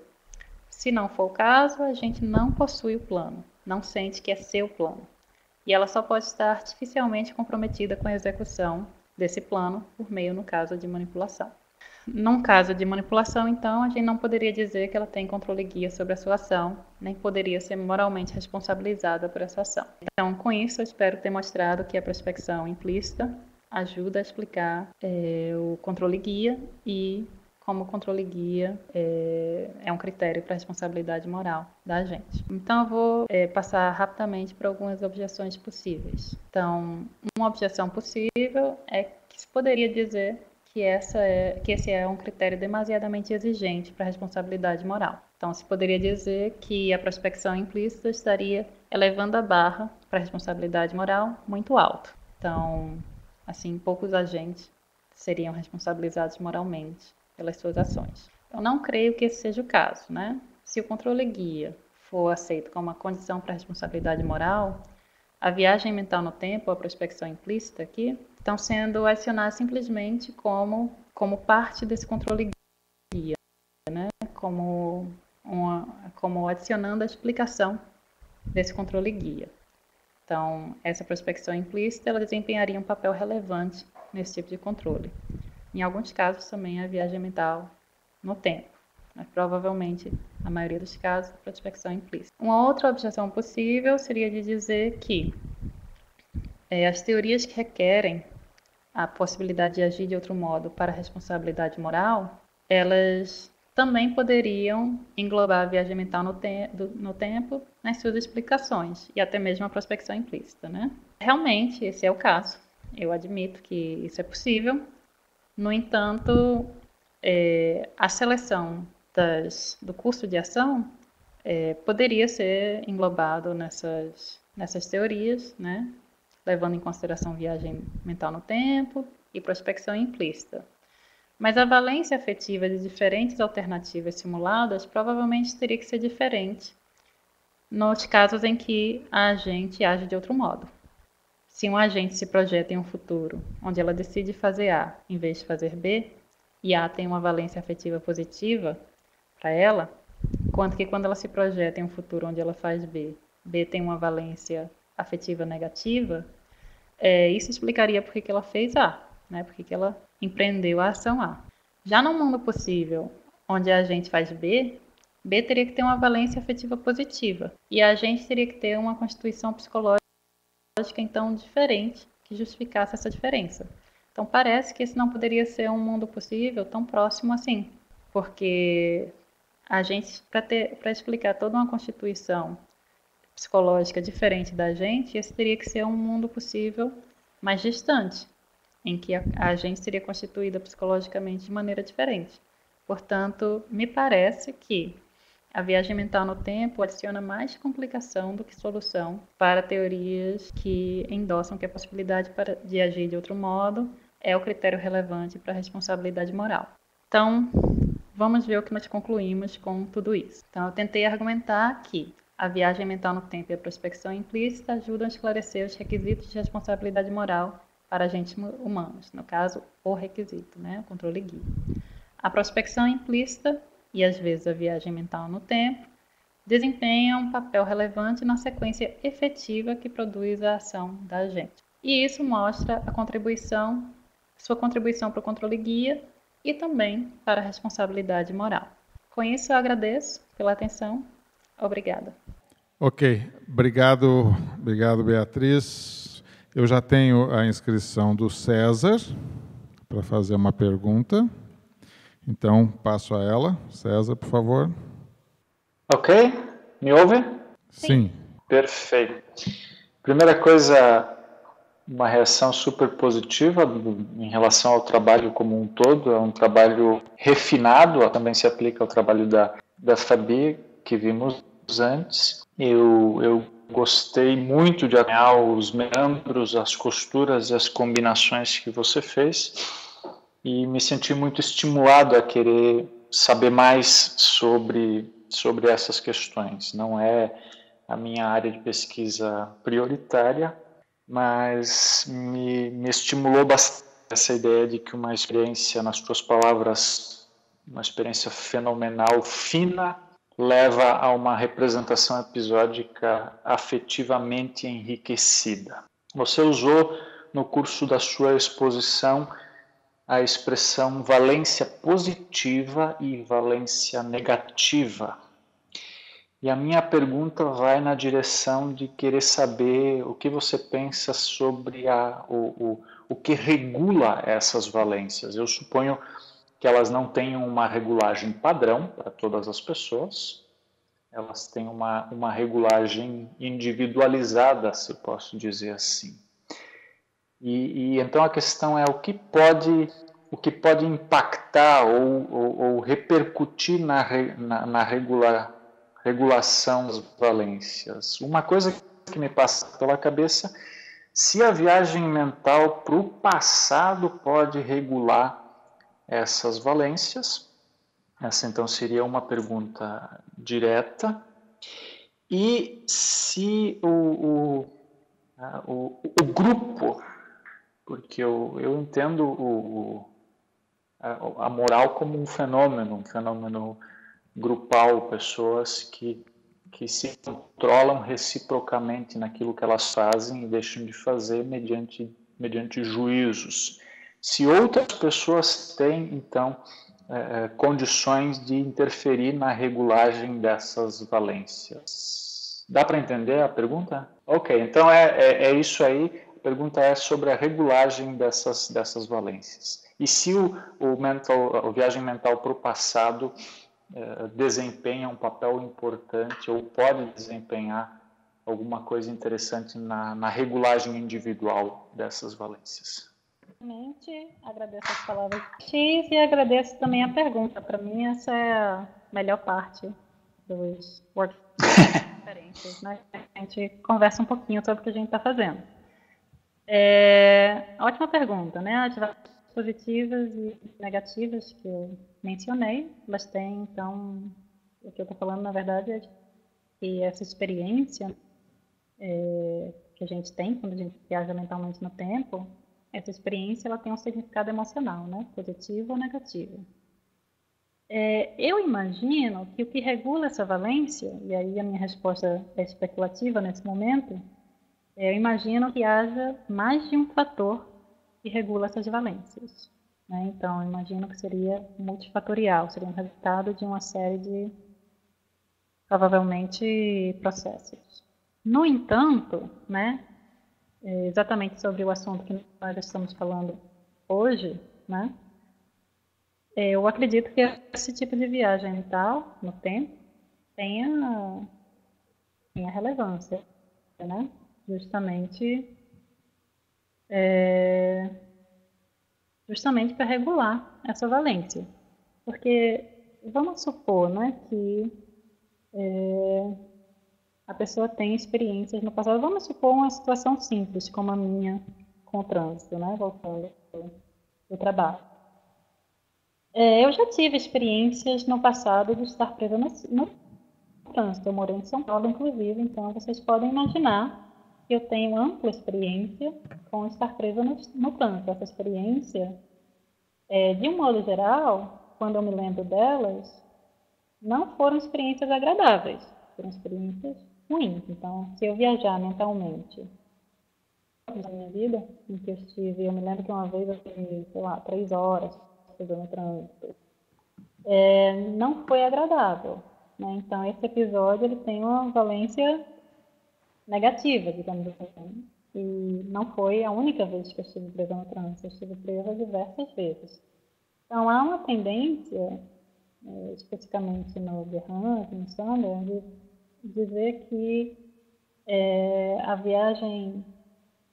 Se não for o caso, a gente não possui o plano, não sente que é seu plano. E ela só pode estar artificialmente comprometida com a execução desse plano por meio, no caso, de manipulação. Num caso de manipulação, então, a gente não poderia dizer que ela tem controle guia sobre a sua ação, nem poderia ser moralmente responsabilizada por essa ação. Então, com isso, eu espero ter mostrado que a prospecção implícita ajuda a explicar é, o controle guia e como o controle guia é, é um critério para a responsabilidade moral da gente. Então, eu vou é, passar rapidamente para algumas objeções possíveis. Então, uma objeção possível é que se poderia dizer que, essa é, que esse é um critério demasiadamente exigente para a responsabilidade moral. Então, se poderia dizer que a prospecção implícita estaria elevando a barra para a responsabilidade moral muito alto. Então, assim, poucos agentes seriam responsabilizados moralmente pelas suas ações. Eu não creio que esse seja o caso, né? Se o controle guia for aceito como uma condição para a responsabilidade moral, a viagem mental no tempo, a prospecção implícita aqui, estão sendo adicionadas simplesmente como, como parte desse controle guia, né? Como, uma, como adicionando a explicação desse controle guia. Então, essa prospecção implícita, ela desempenharia um papel relevante nesse tipo de controle. Em alguns casos também a viagem mental no tempo, mas provavelmente, na maioria dos casos, a prospecção implícita. Uma outra objeção possível seria de dizer que é, as teorias que requerem a possibilidade de agir de outro modo para a responsabilidade moral, elas também poderiam englobar a viagem mental no, te do, no tempo nas suas explicações, e até mesmo a prospecção implícita, né? Realmente, esse é o caso. Eu admito que isso é possível. No entanto, é, a seleção das, do curso de ação é, poderia ser englobado nessas, nessas teorias, né? Levando em consideração viagem mental no tempo e prospecção implícita. Mas a valência afetiva de diferentes alternativas simuladas provavelmente teria que ser diferente nos casos em que a agente age de outro modo. Se um agente se projeta em um futuro onde ela decide fazer A em vez de fazer B, e A tem uma valência afetiva positiva para ela, enquanto que quando ela se projeta em um futuro onde ela faz B, B tem uma valência afetiva negativa, é, isso explicaria por que ela fez A, né? Por que ela empreendeu a ação A. Já no mundo possível, onde a agente faz B, B teria que ter uma valência afetiva positiva, e a agente teria que ter uma constituição psicológica então diferente que justificasse essa diferença. Então parece que esse não poderia ser um mundo possível tão próximo assim, porque a gente, para explicar toda uma constituição psicológica diferente da gente, esse teria que ser um mundo possível mais distante, em que a, a gente seria constituída psicologicamente de maneira diferente. Portanto, me parece que a viagem mental no tempo adiciona mais complicação do que solução para teorias que endossam que a possibilidade para, de agir de outro modo é o critério relevante para a responsabilidade moral. Então, vamos ver o que nós concluímos com tudo isso. Então, eu tentei argumentar que a viagem mental no tempo e a prospecção implícita ajudam a esclarecer os requisitos de responsabilidade moral para agentes humanos, no caso, o requisito, né, o controle guia. A prospecção implícita e às vezes a viagem mental no tempo, desempenham um papel relevante na sequência efetiva que produz a ação da gente. E isso mostra a contribuição, sua contribuição para o controle guia e também para a responsabilidade moral. Com isso, eu agradeço pela atenção. Obrigada. Ok, obrigado, obrigado, Beatriz. Eu já tenho a inscrição do César para fazer uma pergunta. Então, passo a ela. César, por favor. Ok, me ouve? Sim. Perfeito. Primeira coisa, uma reação super positiva em relação ao trabalho como um todo. É um trabalho refinado, também se aplica ao trabalho da, da Fabi, que vimos antes. Eu, eu gostei muito de acompanhar os membros, as costuras e as combinações que você fez, e me senti muito estimulado a querer saber mais sobre, sobre essas questões. Não é a minha área de pesquisa prioritária, mas me, me estimulou bastante essa ideia de que uma experiência, nas tuas palavras, uma experiência fenomenal, fina, leva a uma representação episódica afetivamente enriquecida. Você usou no curso da sua exposição a expressão valência positiva e valência negativa. E a minha pergunta vai na direção de querer saber o que você pensa sobre a, o, o, o que regula essas valências. Eu suponho que elas não tenham uma regulagem padrão para todas as pessoas, elas têm uma, uma regulagem individualizada, se posso dizer assim. E, e então a questão é o que pode, o que pode impactar ou, ou, ou repercutir na, na, na regular, regulação das valências. Uma coisa que me passa pela cabeça, se a viagem mental para o passado pode regular essas valências. Essa então seria uma pergunta direta. E se o, o, o, o grupo, porque eu, eu entendo o, a, a moral como um fenômeno, um fenômeno grupal, pessoas que, que se controlam reciprocamente naquilo que elas fazem e deixam de fazer mediante, mediante juízos. Se outras pessoas têm, então, é, condições de interferir na regulagem dessas valências. Dá para entender a pergunta? Ok, então é, é, é isso aí. A pergunta é sobre a regulagem dessas, dessas valências. E se o, o, mental, a viagem mental para o passado eh, desempenha um papel importante ou pode desempenhar alguma coisa interessante na, na regulagem individual dessas valências. Realmente, agradeço as palavras de X e agradeço também a pergunta. Para mim, essa é a melhor parte dos workshops, né? A gente conversa um pouquinho sobre o que a gente está fazendo. É, ótima pergunta, né? As valências positivas e negativas que eu mencionei, elas têm, então, o que eu estou falando, na verdade, é que essa experiência é, que a gente tem quando a gente viaja mentalmente no tempo, essa experiência ela tem um significado emocional, né? Positivo ou negativo. É, eu imagino que o que regula essa valência, e aí a minha resposta é especulativa nesse momento, eu imagino que haja mais de um fator que regula essas valências. Né? Então, eu imagino que seria multifatorial, seria um resultado de uma série de, provavelmente, processos. No entanto, né, exatamente sobre o assunto que nós estamos falando hoje, né, eu acredito que esse tipo de viagem mental, no tempo, tenha, tenha relevância, né? Justamente, é, justamente para regular essa valência. Porque vamos supor, né, que é, a pessoa tem experiências no passado. Vamos supor uma situação simples, como a minha com o trânsito, né, voltando do trabalho. É, eu já tive experiências no passado de estar presa no, no trânsito. Eu morei em São Paulo, inclusive, então vocês podem imaginar que eu tenho ampla experiência com estar presa no, no trânsito. Essa experiência, é, de um modo geral, quando eu me lembro delas, não foram experiências agradáveis, foram experiências ruins. Então, se eu viajar mentalmente na minha vida, em que eu estive, eu me lembro que uma vez eu fiquei, sei lá, três horas no trânsito, é, não foi agradável. Né? Então, esse episódio ele tem uma valência negativa, digamos assim. E não foi a única vez que eu estive presa no trânsito, eu estive presa diversas vezes. Então, há uma tendência, é, especificamente no Gerhans, no Sander, de dizer que é, a viagem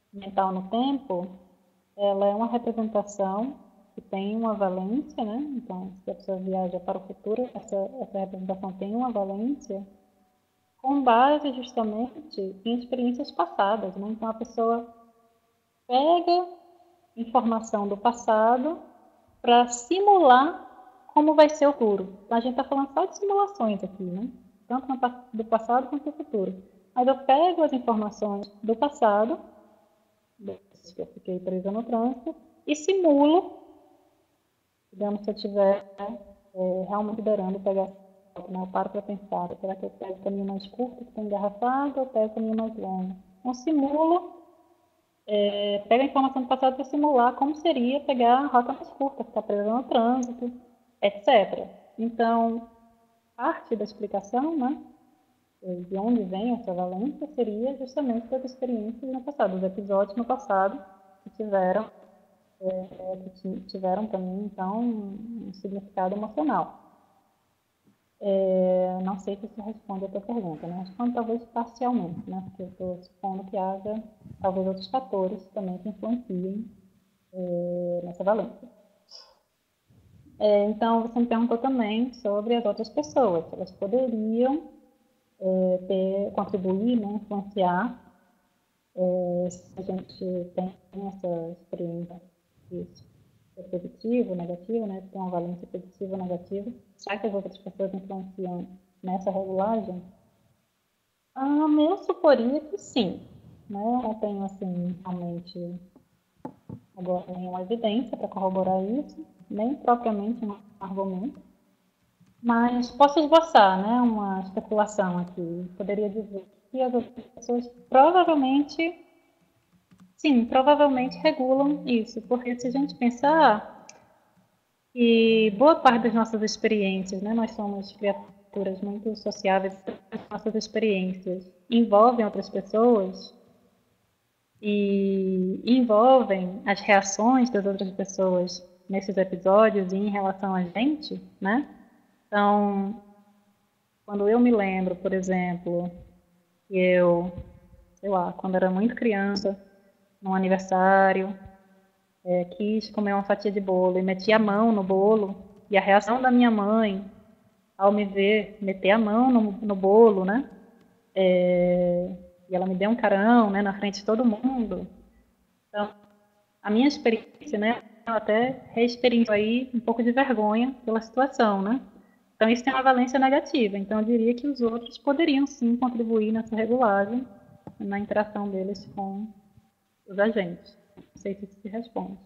mental no tempo, ela é uma representação que tem uma valência, né? Então, se a pessoa viaja para o futuro, essa, essa representação tem uma valência com base justamente em experiências passadas, né? Então, a pessoa pega informação do passado para simular como vai ser o futuro. Então, a gente está falando só de simulações aqui, né? Tanto do passado quanto do futuro. Mas eu pego as informações do passado, que eu fiquei presa no trânsito, e simulo, digamos, se eu estiver é, realmente liderando pegar, né? Eu paro para pensar, será que eu pego o caminho mais curto, que tem engarrafado, ou eu pego o caminho mais longo? Então, simulo, é, pego a informação do passado para simular como seria pegar a rota mais curta, ficar presa no trânsito, etcétera. Então, parte da explicação, né, de onde vem essa valência, seria justamente das experiências no passado, dos episódios no passado que tiveram, é, que tiveram também, então, um significado emocional. É, não sei se isso responde a tua pergunta, né? Responde talvez parcialmente, né? Porque eu estou supondo que haja talvez outros fatores também que influenciem é, nessa valência. É, então, você me perguntou também sobre as outras pessoas, se elas poderiam é, ter, contribuir, né, influenciar, é, se a gente tem essa experiência isso, é positivo, negativo, né, tem uma valência positiva ou negativa, será que as outras pessoas influenciam nessa regulagem? Ah, eu suporia que sim, né, eu não tenho, assim, realmente agora nenhuma evidência para corroborar isso, nem propriamente um argumento, mas posso esboçar, né, uma especulação aqui. Poderia dizer que as outras pessoas provavelmente, sim, provavelmente regulam isso, porque se a gente pensar que boa parte das nossas experiências, né, nós somos criaturas muito sociáveis, as nossas experiências envolvem outras pessoas e envolvem as reações das outras pessoas nesses episódios e em relação a gente, né? Então, quando eu me lembro, por exemplo, que eu, sei lá, quando era muito criança, num aniversário, é, quis comer uma fatia de bolo e meti a mão no bolo, e a reação da minha mãe, ao me ver meter a mão no, no bolo, né? É, e ela me deu um carão, né, na frente de todo mundo. Então, a minha experiência, né, eu até reexperienciou aí um pouco de vergonha pela situação, né? Então, isso tem uma valência negativa. Então, eu diria que os outros poderiam, sim, contribuir nessa regulagem, na interação deles com os agentes. Não sei se isso se responde.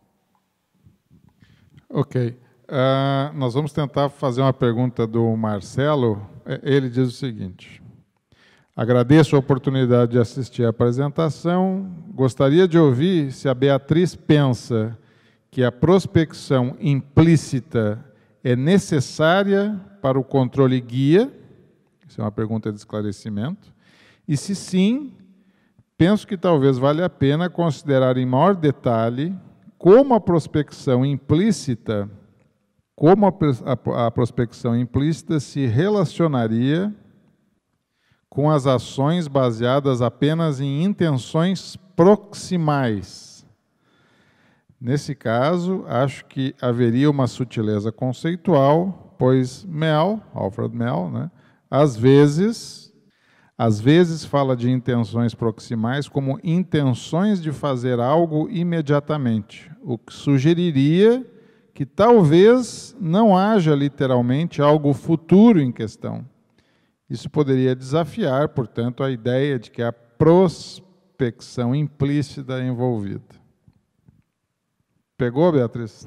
Ok. Uh, nós vamos tentar fazer uma pergunta do Marcelo. Ele diz o seguinte: agradeço a oportunidade de assistir à apresentação. Gostaria de ouvir se a Beatriz pensa que a prospecção implícita é necessária para o controle guia. Isso é uma pergunta de esclarecimento. E se sim, penso que talvez valha a pena considerar em maior detalhe como a prospecção implícita, como a, a, a prospecção implícita se relacionaria com as ações baseadas apenas em intenções proximais. Nesse caso, acho que haveria uma sutileza conceitual, pois Mel, Alfred Mel, né, às vezes, às vezes fala de intenções proximais como intenções de fazer algo imediatamente, o que sugeriria que talvez não haja literalmente algo futuro em questão. Isso poderia desafiar, portanto, a ideia de que a prospecção implícita é envolvida. Pegou, Beatriz?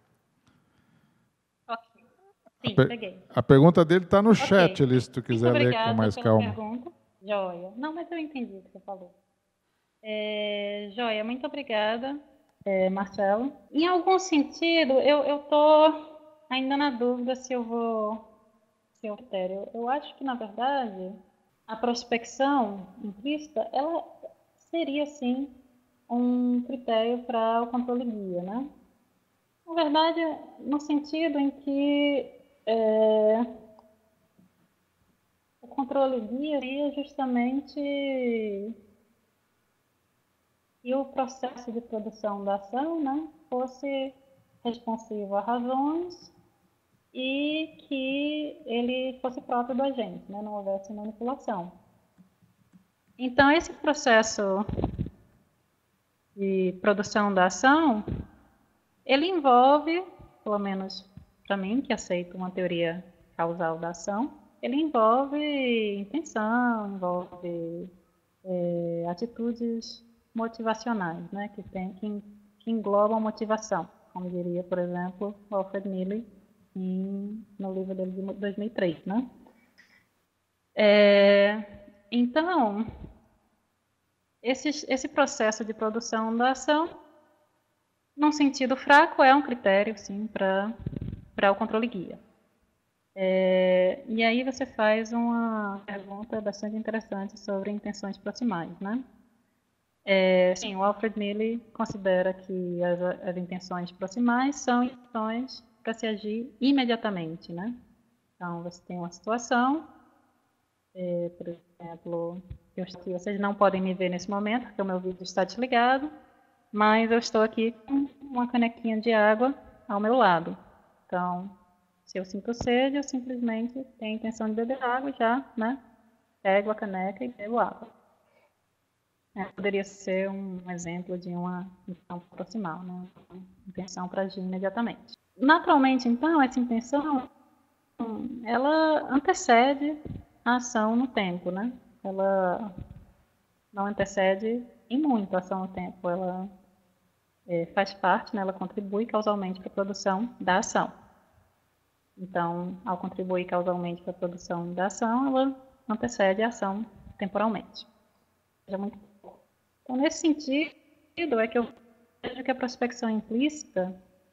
Ok. Sim, a peguei. A pergunta dele está no okay. chat ali, se tu quiser ler com mais pela calma. Pergunta. Joia. Não, mas eu entendi o que você falou. É, joia, muito obrigada, é, Marcelo. Em algum sentido, eu estou ainda na dúvida se eu vou... Se eu, eu, eu acho que, na verdade, a prospecção implícita, ela seria, sim, um critério para o controle guia, né? Na verdade, no sentido em que é, o controle guia seria justamente e o processo de produção da ação, né, fosse responsivo a razões e que ele fosse próprio do agente, né, não houvesse manipulação. Então, esse processo de produção da ação, ele envolve, pelo menos para mim, que aceito uma teoria causal da ação, ele envolve intenção, envolve é, atitudes motivacionais, né, que, tem, que, que englobam motivação, como diria, por exemplo, Alfred Neely em, no livro dele de dois mil e três. Né? É, então, esse, esse processo de produção da ação, num sentido fraco, é um critério, sim, para o controle guia. É, e aí você faz uma pergunta bastante interessante sobre intenções proximais, né? É, sim, o Alfred Neely considera que as, as intenções proximais são intenções para se agir imediatamente, né? Então, você tem uma situação, é, por exemplo, eu estou aqui, vocês não podem me ver nesse momento, porque o meu vídeo está desligado, mas eu estou aqui com uma canequinha de água ao meu lado. Então, se eu sinto sede, eu simplesmente tenho a intenção de beber água já, né? Pego a caneca e bebo água. É, poderia ser um exemplo de uma intenção proximal, né? Uma intenção para agir imediatamente. Naturalmente, então, essa intenção, ela antecede a ação no tempo, né? Ela não antecede em muito a ação no tempo, ela é, faz parte, né? Ela contribui causalmente para a produção da ação. Então, ao contribuir causalmente para a produção da ação, ela antecede a ação temporalmente. Então, nesse sentido, é que eu vejo que a prospecção implícita,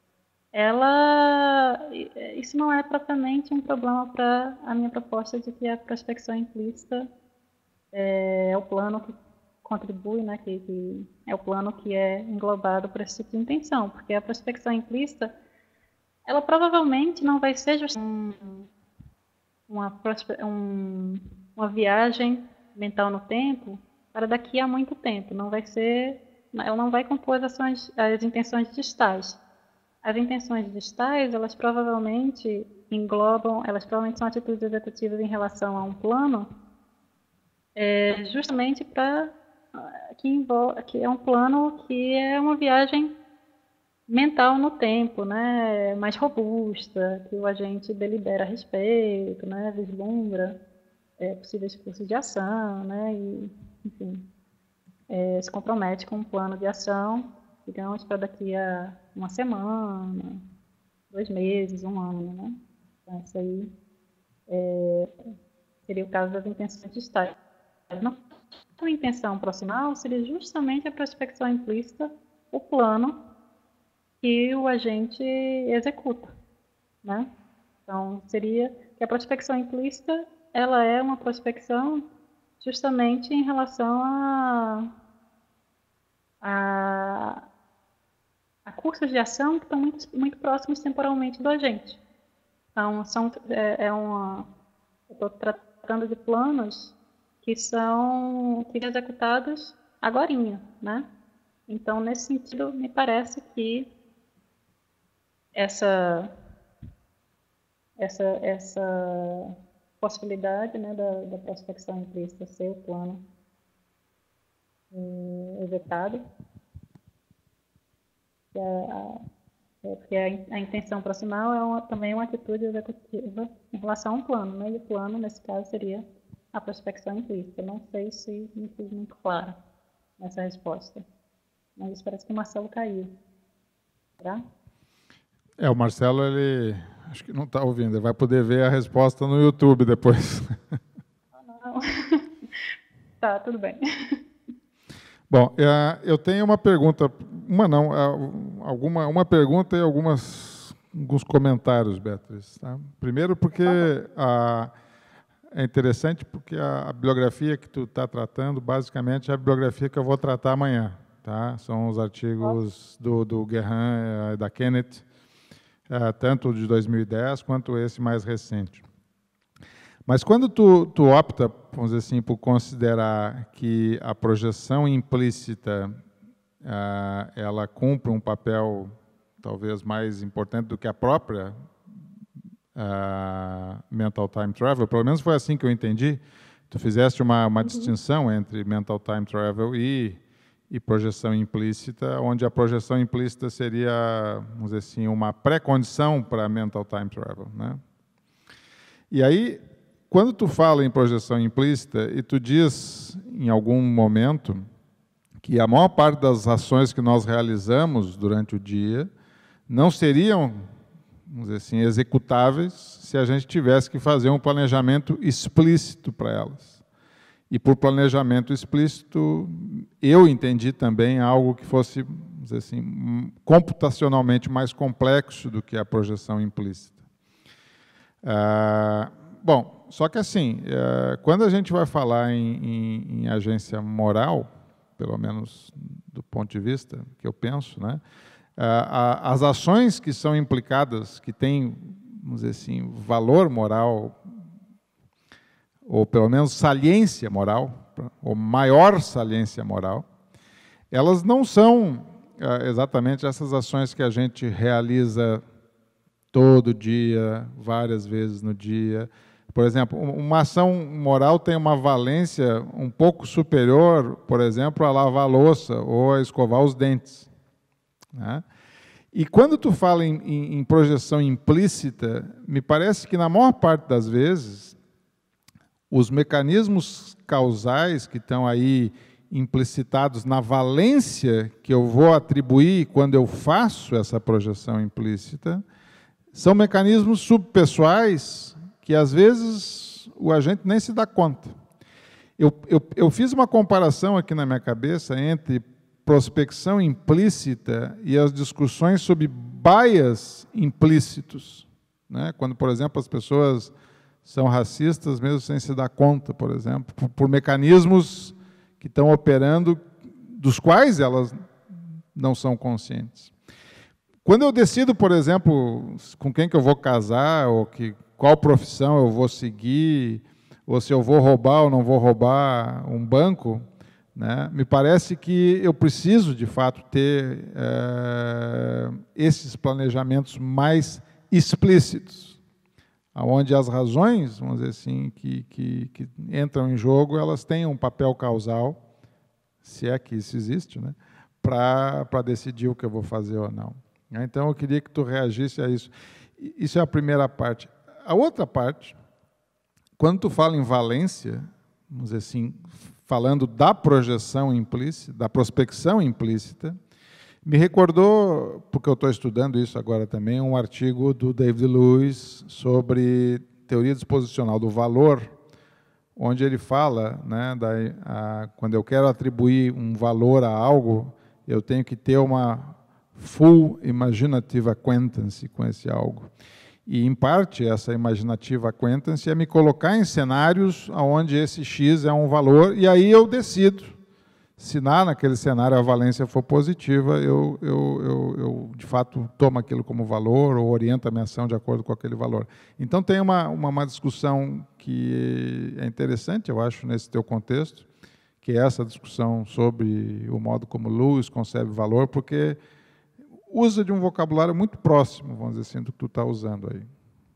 ela, isso não é propriamente um problema para a minha proposta de que a prospecção implícita é, é o plano que contribui, né, que, que é o plano que é englobado por esse tipo de intenção, porque a prospecção implícita, ela provavelmente não vai ser justamente um, uma, um, uma viagem mental no tempo para daqui a muito tempo. Não vai ser, ela não vai compor as, ações, as intenções distais. As intenções distais, elas provavelmente englobam, elas provavelmente são atitudes executivas em relação a um plano, é, justamente para que, envolve, que é um plano que é uma viagem mental no tempo, né, mais robusta, que o agente delibera a respeito, né, vislumbra é, possíveis cursos de ação, né, e, enfim, é, se compromete com um plano de ação, digamos, para daqui a uma semana, dois meses, um ano, né. Então, isso aí é, seria o caso das intenções distais. A intenção proximal seria justamente a prospecção implícita, o plano que o agente executa, né? Então, seria que a prospecção implícita, ela é uma prospecção justamente em relação a, a, a cursos de ação que estão muito, muito próximos temporalmente do agente. Então, são, é, é uma, eu estou tratando de planos que são, que são executados agorinha, né? Então, nesse sentido, me parece que essa, essa, essa possibilidade, né, da, da prospecção implícita ser o plano é, executado, que a, é, porque a, a intenção proximal é uma, também uma atitude executiva em relação a um plano, né, e o plano, nesse caso, seria a prospecção implícita. Não sei se me fiz muito claro nessa resposta, mas parece que o Marcelo caiu. Tá? É, o Marcelo, ele acho que não está ouvindo, ele vai poder ver a resposta no YouTube depois. Ah, não. Tá, tudo bem. Bom, eu tenho uma pergunta, uma não, alguma, uma pergunta e algumas, alguns comentários, Beatriz. Tá? Primeiro porque a, é interessante porque a, a bibliografia que tu está tratando, basicamente, é a bibliografia que eu vou tratar amanhã. Tá? São os artigos do, do Guerrin e da Kenneth, Uh, tanto de dois mil e dez quanto esse mais recente. Mas quando tu, tu opta, vamos dizer assim, por considerar que a projeção implícita ah, ela cumpre um papel talvez mais importante do que a própria ah, mental time travel, pelo menos foi assim que eu entendi. Tu fizeste uma, uma uhum. distinção entre mental time travel e, e projeção implícita, onde a projeção implícita seria, vamos dizer assim, uma pré-condição para mental time travel, né? E aí, quando tu fala em projeção implícita e tu diz, em algum momento, que a maior parte das ações que nós realizamos durante o dia não seriam, vamos dizer assim, executáveis se a gente tivesse que fazer um planejamento explícito para elas. E por planejamento explícito, eu entendi também algo que fosse, vamos dizer assim, computacionalmente mais complexo do que a projeção implícita. Ah, bom, só que assim, é, quando a gente vai falar em, em, em agência moral, pelo menos do ponto de vista que eu penso, né, ah, as ações que são implicadas, que têm, vamos dizer assim, valor moral, ou pelo menos saliência moral, ou maior saliência moral, elas não são ah, exatamente essas ações que a gente realiza todo dia, várias vezes no dia. Por exemplo, uma ação moral tem uma valência um pouco superior, por exemplo, a lavar a louça ou a escovar os dentes, né? E quando tu fala em, em, em projeção implícita, me parece que na maior parte das vezes, os mecanismos causais que estão aí implicitados na valência que eu vou atribuir quando eu faço essa projeção implícita, são mecanismos subpessoais que, às vezes, o agente nem se dá conta. Eu, eu, eu fiz uma comparação aqui na minha cabeça entre prospecção implícita e as discussões sobre bias implícitos, né? Quando, por exemplo, as pessoas são racistas mesmo sem se dar conta, por exemplo, por, por mecanismos que estão operando, dos quais elas não são conscientes. Quando eu decido, por exemplo, com quem que eu vou casar, ou que, qual profissão eu vou seguir, ou se eu vou roubar ou não vou roubar um banco, né, me parece que eu preciso, de fato, ter é, esses planejamentos mais explícitos, onde as razões, vamos dizer assim, que, que, que entram em jogo, elas têm um papel causal, se é que isso existe, né, para decidir o que eu vou fazer ou não. Então, eu queria que tu reagisse a isso. Isso é a primeira parte. A outra parte, quando tu fala em valência, vamos dizer assim, falando da projeção implícita, da prospecção implícita, me recordou, porque eu estou estudando isso agora também, um artigo do David Lewis sobre teoria disposicional do valor, onde ele fala, né, da, a, quando eu quero atribuir um valor a algo, eu tenho que ter uma full imaginative acquaintance com esse algo. E, em parte, essa imaginative acquaintance é me colocar em cenários onde esse X é um valor, e aí eu decido, se na, naquele cenário a valência for positiva, eu, eu, eu, eu, de fato, tomo aquilo como valor, ou oriento a minha ação de acordo com aquele valor. Então, tem uma, uma, uma discussão que é interessante, eu acho, nesse teu contexto, que é essa discussão sobre o modo como Lewis concebe valor, porque usa de um vocabulário muito próximo, vamos dizer assim, do que tu está usando aí.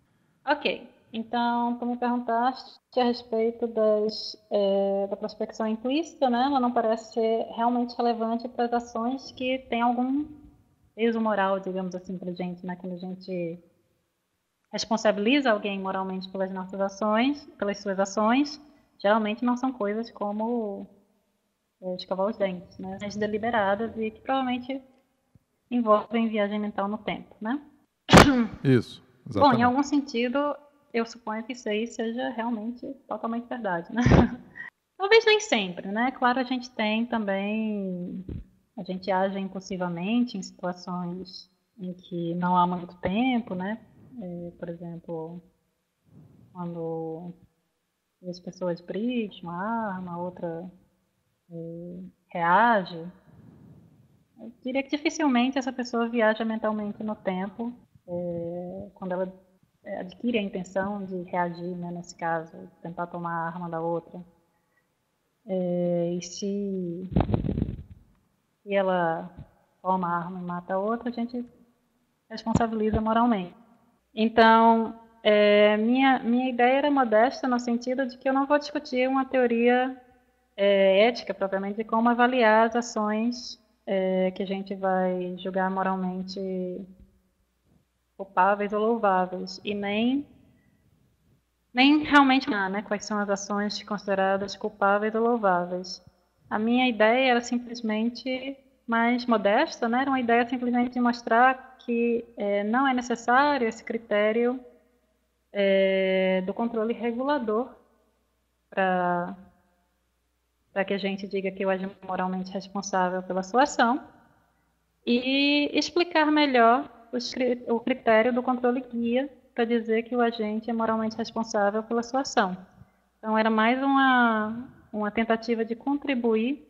Ok. Então, tu me perguntaste a respeito das, é, da prospecção implícita, né? Ela não parece ser realmente relevante para as ações que têm algum peso moral, digamos assim, para a gente, né? Quando a gente responsabiliza alguém moralmente pelas nossas ações, pelas suas ações, geralmente não são coisas como é, escovar os dentes, né? Ações deliberadas e que provavelmente envolvem viagem mental no tempo, né? Isso, exatamente. Bom, em algum sentido, eu suponho que isso aí seja realmente totalmente verdade, né? Talvez nem sempre, né? Claro, a gente tem também... A gente age impulsivamente em situações em que não há muito tempo, né? É, por exemplo, quando as pessoas brigam, uma arma, a outra é, reage... Eu diria que dificilmente essa pessoa viaja mentalmente no tempo, é, quando ela adquire a intenção de reagir, né, nesse caso, tentar tomar a arma da outra. É, e se e ela toma a arma e mata a outra, a gente responsabiliza moralmente. Então, é, minha, minha ideia era modesta no sentido de que eu não vou discutir uma teoria é, ética, propriamente, de como avaliar as ações é, que a gente vai julgar moralmente culpáveis ou louváveis, e nem, nem realmente né, quais são as ações consideradas culpáveis ou louváveis. A minha ideia era simplesmente mais modesta, né? Era uma ideia simplesmente de mostrar que é, não é necessário esse critério é, do controle regulador para para que a gente diga que eu agi moralmente responsável pela sua ação, e explicar melhor os, o critério do controle guia para dizer que o agente é moralmente responsável pela sua ação. Então, era mais uma, uma tentativa de contribuir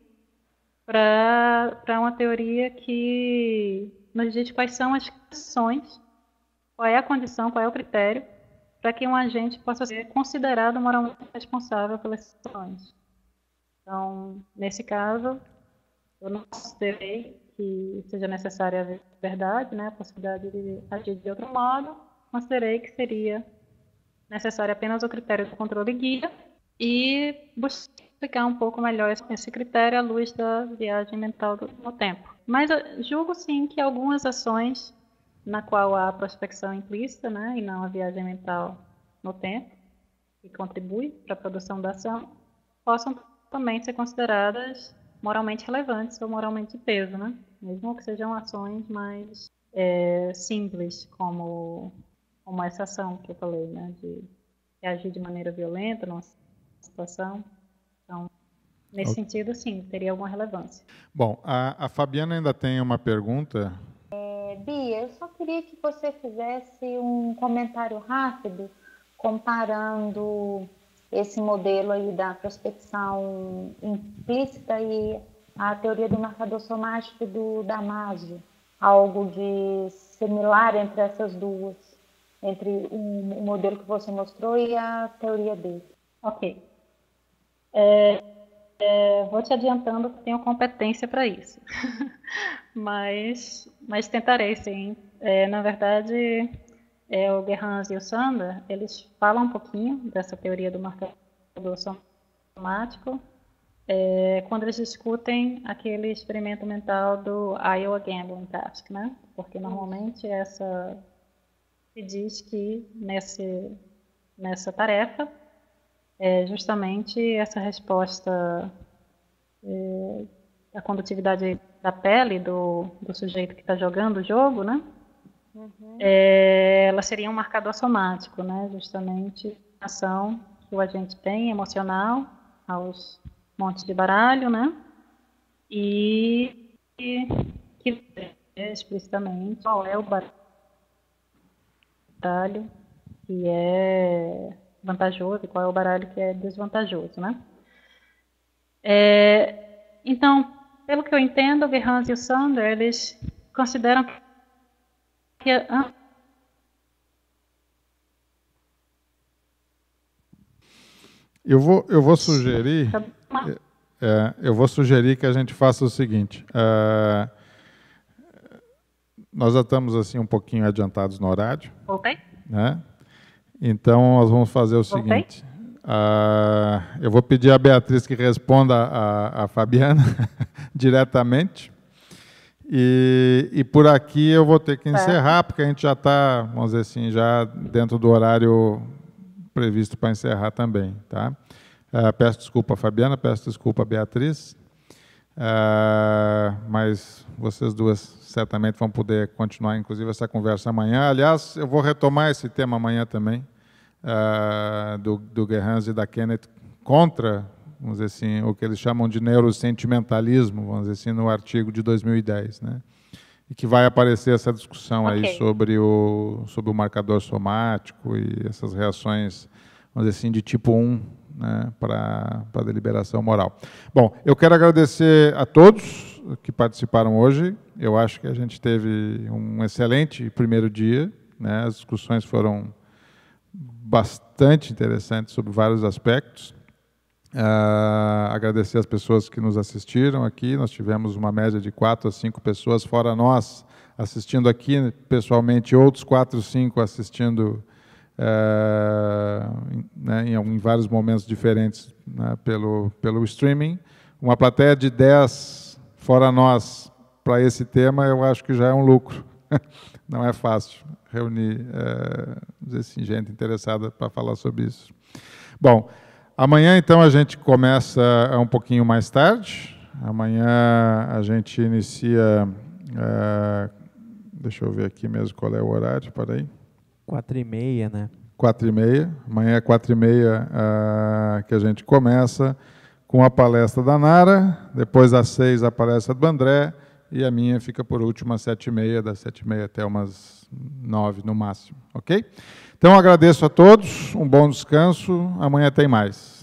para uma teoria que nos diz quais são as condições, qual é a condição, qual é o critério, para que um agente possa ser considerado moralmente responsável pelas ações. Então, nesse caso, eu não considerei que seja necessária a verdade, né, a possibilidade de agir de outro modo, considerei que seria necessário apenas o critério do controle guia e buscar explicar um pouco melhor esse critério à luz da viagem mental do, no tempo. Mas eu julgo sim que algumas ações na qual há a prospecção implícita, né, e não a viagem mental no tempo, que contribui para a produção da ação, possam também ser consideradas moralmente relevantes ou moralmente de peso, né? Mesmo que sejam ações mais é, simples, como, como essa ação que eu falei, né? De agir de maneira violenta numa situação. Então, nesse okay. sentido, sim, teria alguma relevância. Bom, a, a Fabiana ainda tem uma pergunta. É, Bia, eu só queria que você fizesse um comentário rápido comparando esse modelo aí da prospecção implícita e a teoria do marcador somático do Damasio. Algo de similar entre essas duas, entre o, o modelo que você mostrou e a teoria dele. Ok. É, é, vou te adiantando que tenho competência para isso. mas, mas tentarei, sim. É, na verdade... É, o Gerhans e o Sander, eles falam um pouquinho dessa teoria do marcador somático é, quando eles discutem aquele experimento mental do Iowa Gambling Task, né? Porque normalmente essa se diz que nesse, nessa tarefa é justamente essa resposta é, da condutividade da pele do, do sujeito que está jogando o jogo, né? Uhum. É, ela seria um marcador somático, né? Justamente a ação que o agente tem emocional aos montes de baralho, né? E, e que é explicitamente qual é o baralho que é vantajoso e qual é o baralho que é desvantajoso, né? É, então, pelo que eu entendo, o Gerhans e o Sander, eles consideram que Eu vou, eu vou sugerir, é, eu vou sugerir que a gente faça o seguinte. É, nós já estamos assim um pouquinho adiantados no horário. Voltei. Né? Então nós vamos fazer o Voltei. seguinte. Uh, eu vou pedir à Beatriz que responda a, a Fabiana diretamente. E, e por aqui eu vou ter que encerrar, porque a gente já está, vamos dizer assim, já dentro do horário previsto para encerrar também. Tá? Uh, peço desculpa a Fabiana, peço desculpa a Beatriz, uh, mas vocês duas certamente vão poder continuar, inclusive, essa conversa amanhã. Aliás, eu vou retomar esse tema amanhã também, uh, do, do Gerhans e da Kenneth contra, vamos dizer assim, o que eles chamam de neurosentimentalismo, vamos dizer assim, no artigo de dois mil e dez, né? E que vai aparecer essa discussão okay. aí sobre o, sobre o marcador somático e essas reações, vamos dizer assim, de tipo um, né, para a deliberação moral. Bom, eu quero agradecer a todos que participaram hoje. Eu acho que a gente teve um excelente primeiro dia, né? As discussões foram bastante interessantes sobre vários aspectos. Uh, agradecer as pessoas que nos assistiram aqui. Nós tivemos uma média de quatro a cinco pessoas, fora nós, assistindo aqui pessoalmente, outros quatro, cinco assistindo uh, né, em, em vários momentos diferentes, né, pelo, pelo streaming. Uma plateia de dez, fora nós, para esse tema, eu acho que já é um lucro. Não é fácil reunir uh, assim, gente interessada para falar sobre isso. Bom, amanhã, então, a gente começa um pouquinho mais tarde. Amanhã a gente inicia... Uh, deixa eu ver aqui mesmo qual é o horário, peraí. Quatro e meia, né? Quatro e meia. Amanhã é quatro e meia uh, que a gente começa com a palestra da Nara. Depois, às seis, a palestra do André. E a minha fica por último às sete e meia, das sete e meia até umas nove no máximo. Ok? Então, agradeço a todos. Um bom descanso. Amanhã tem mais.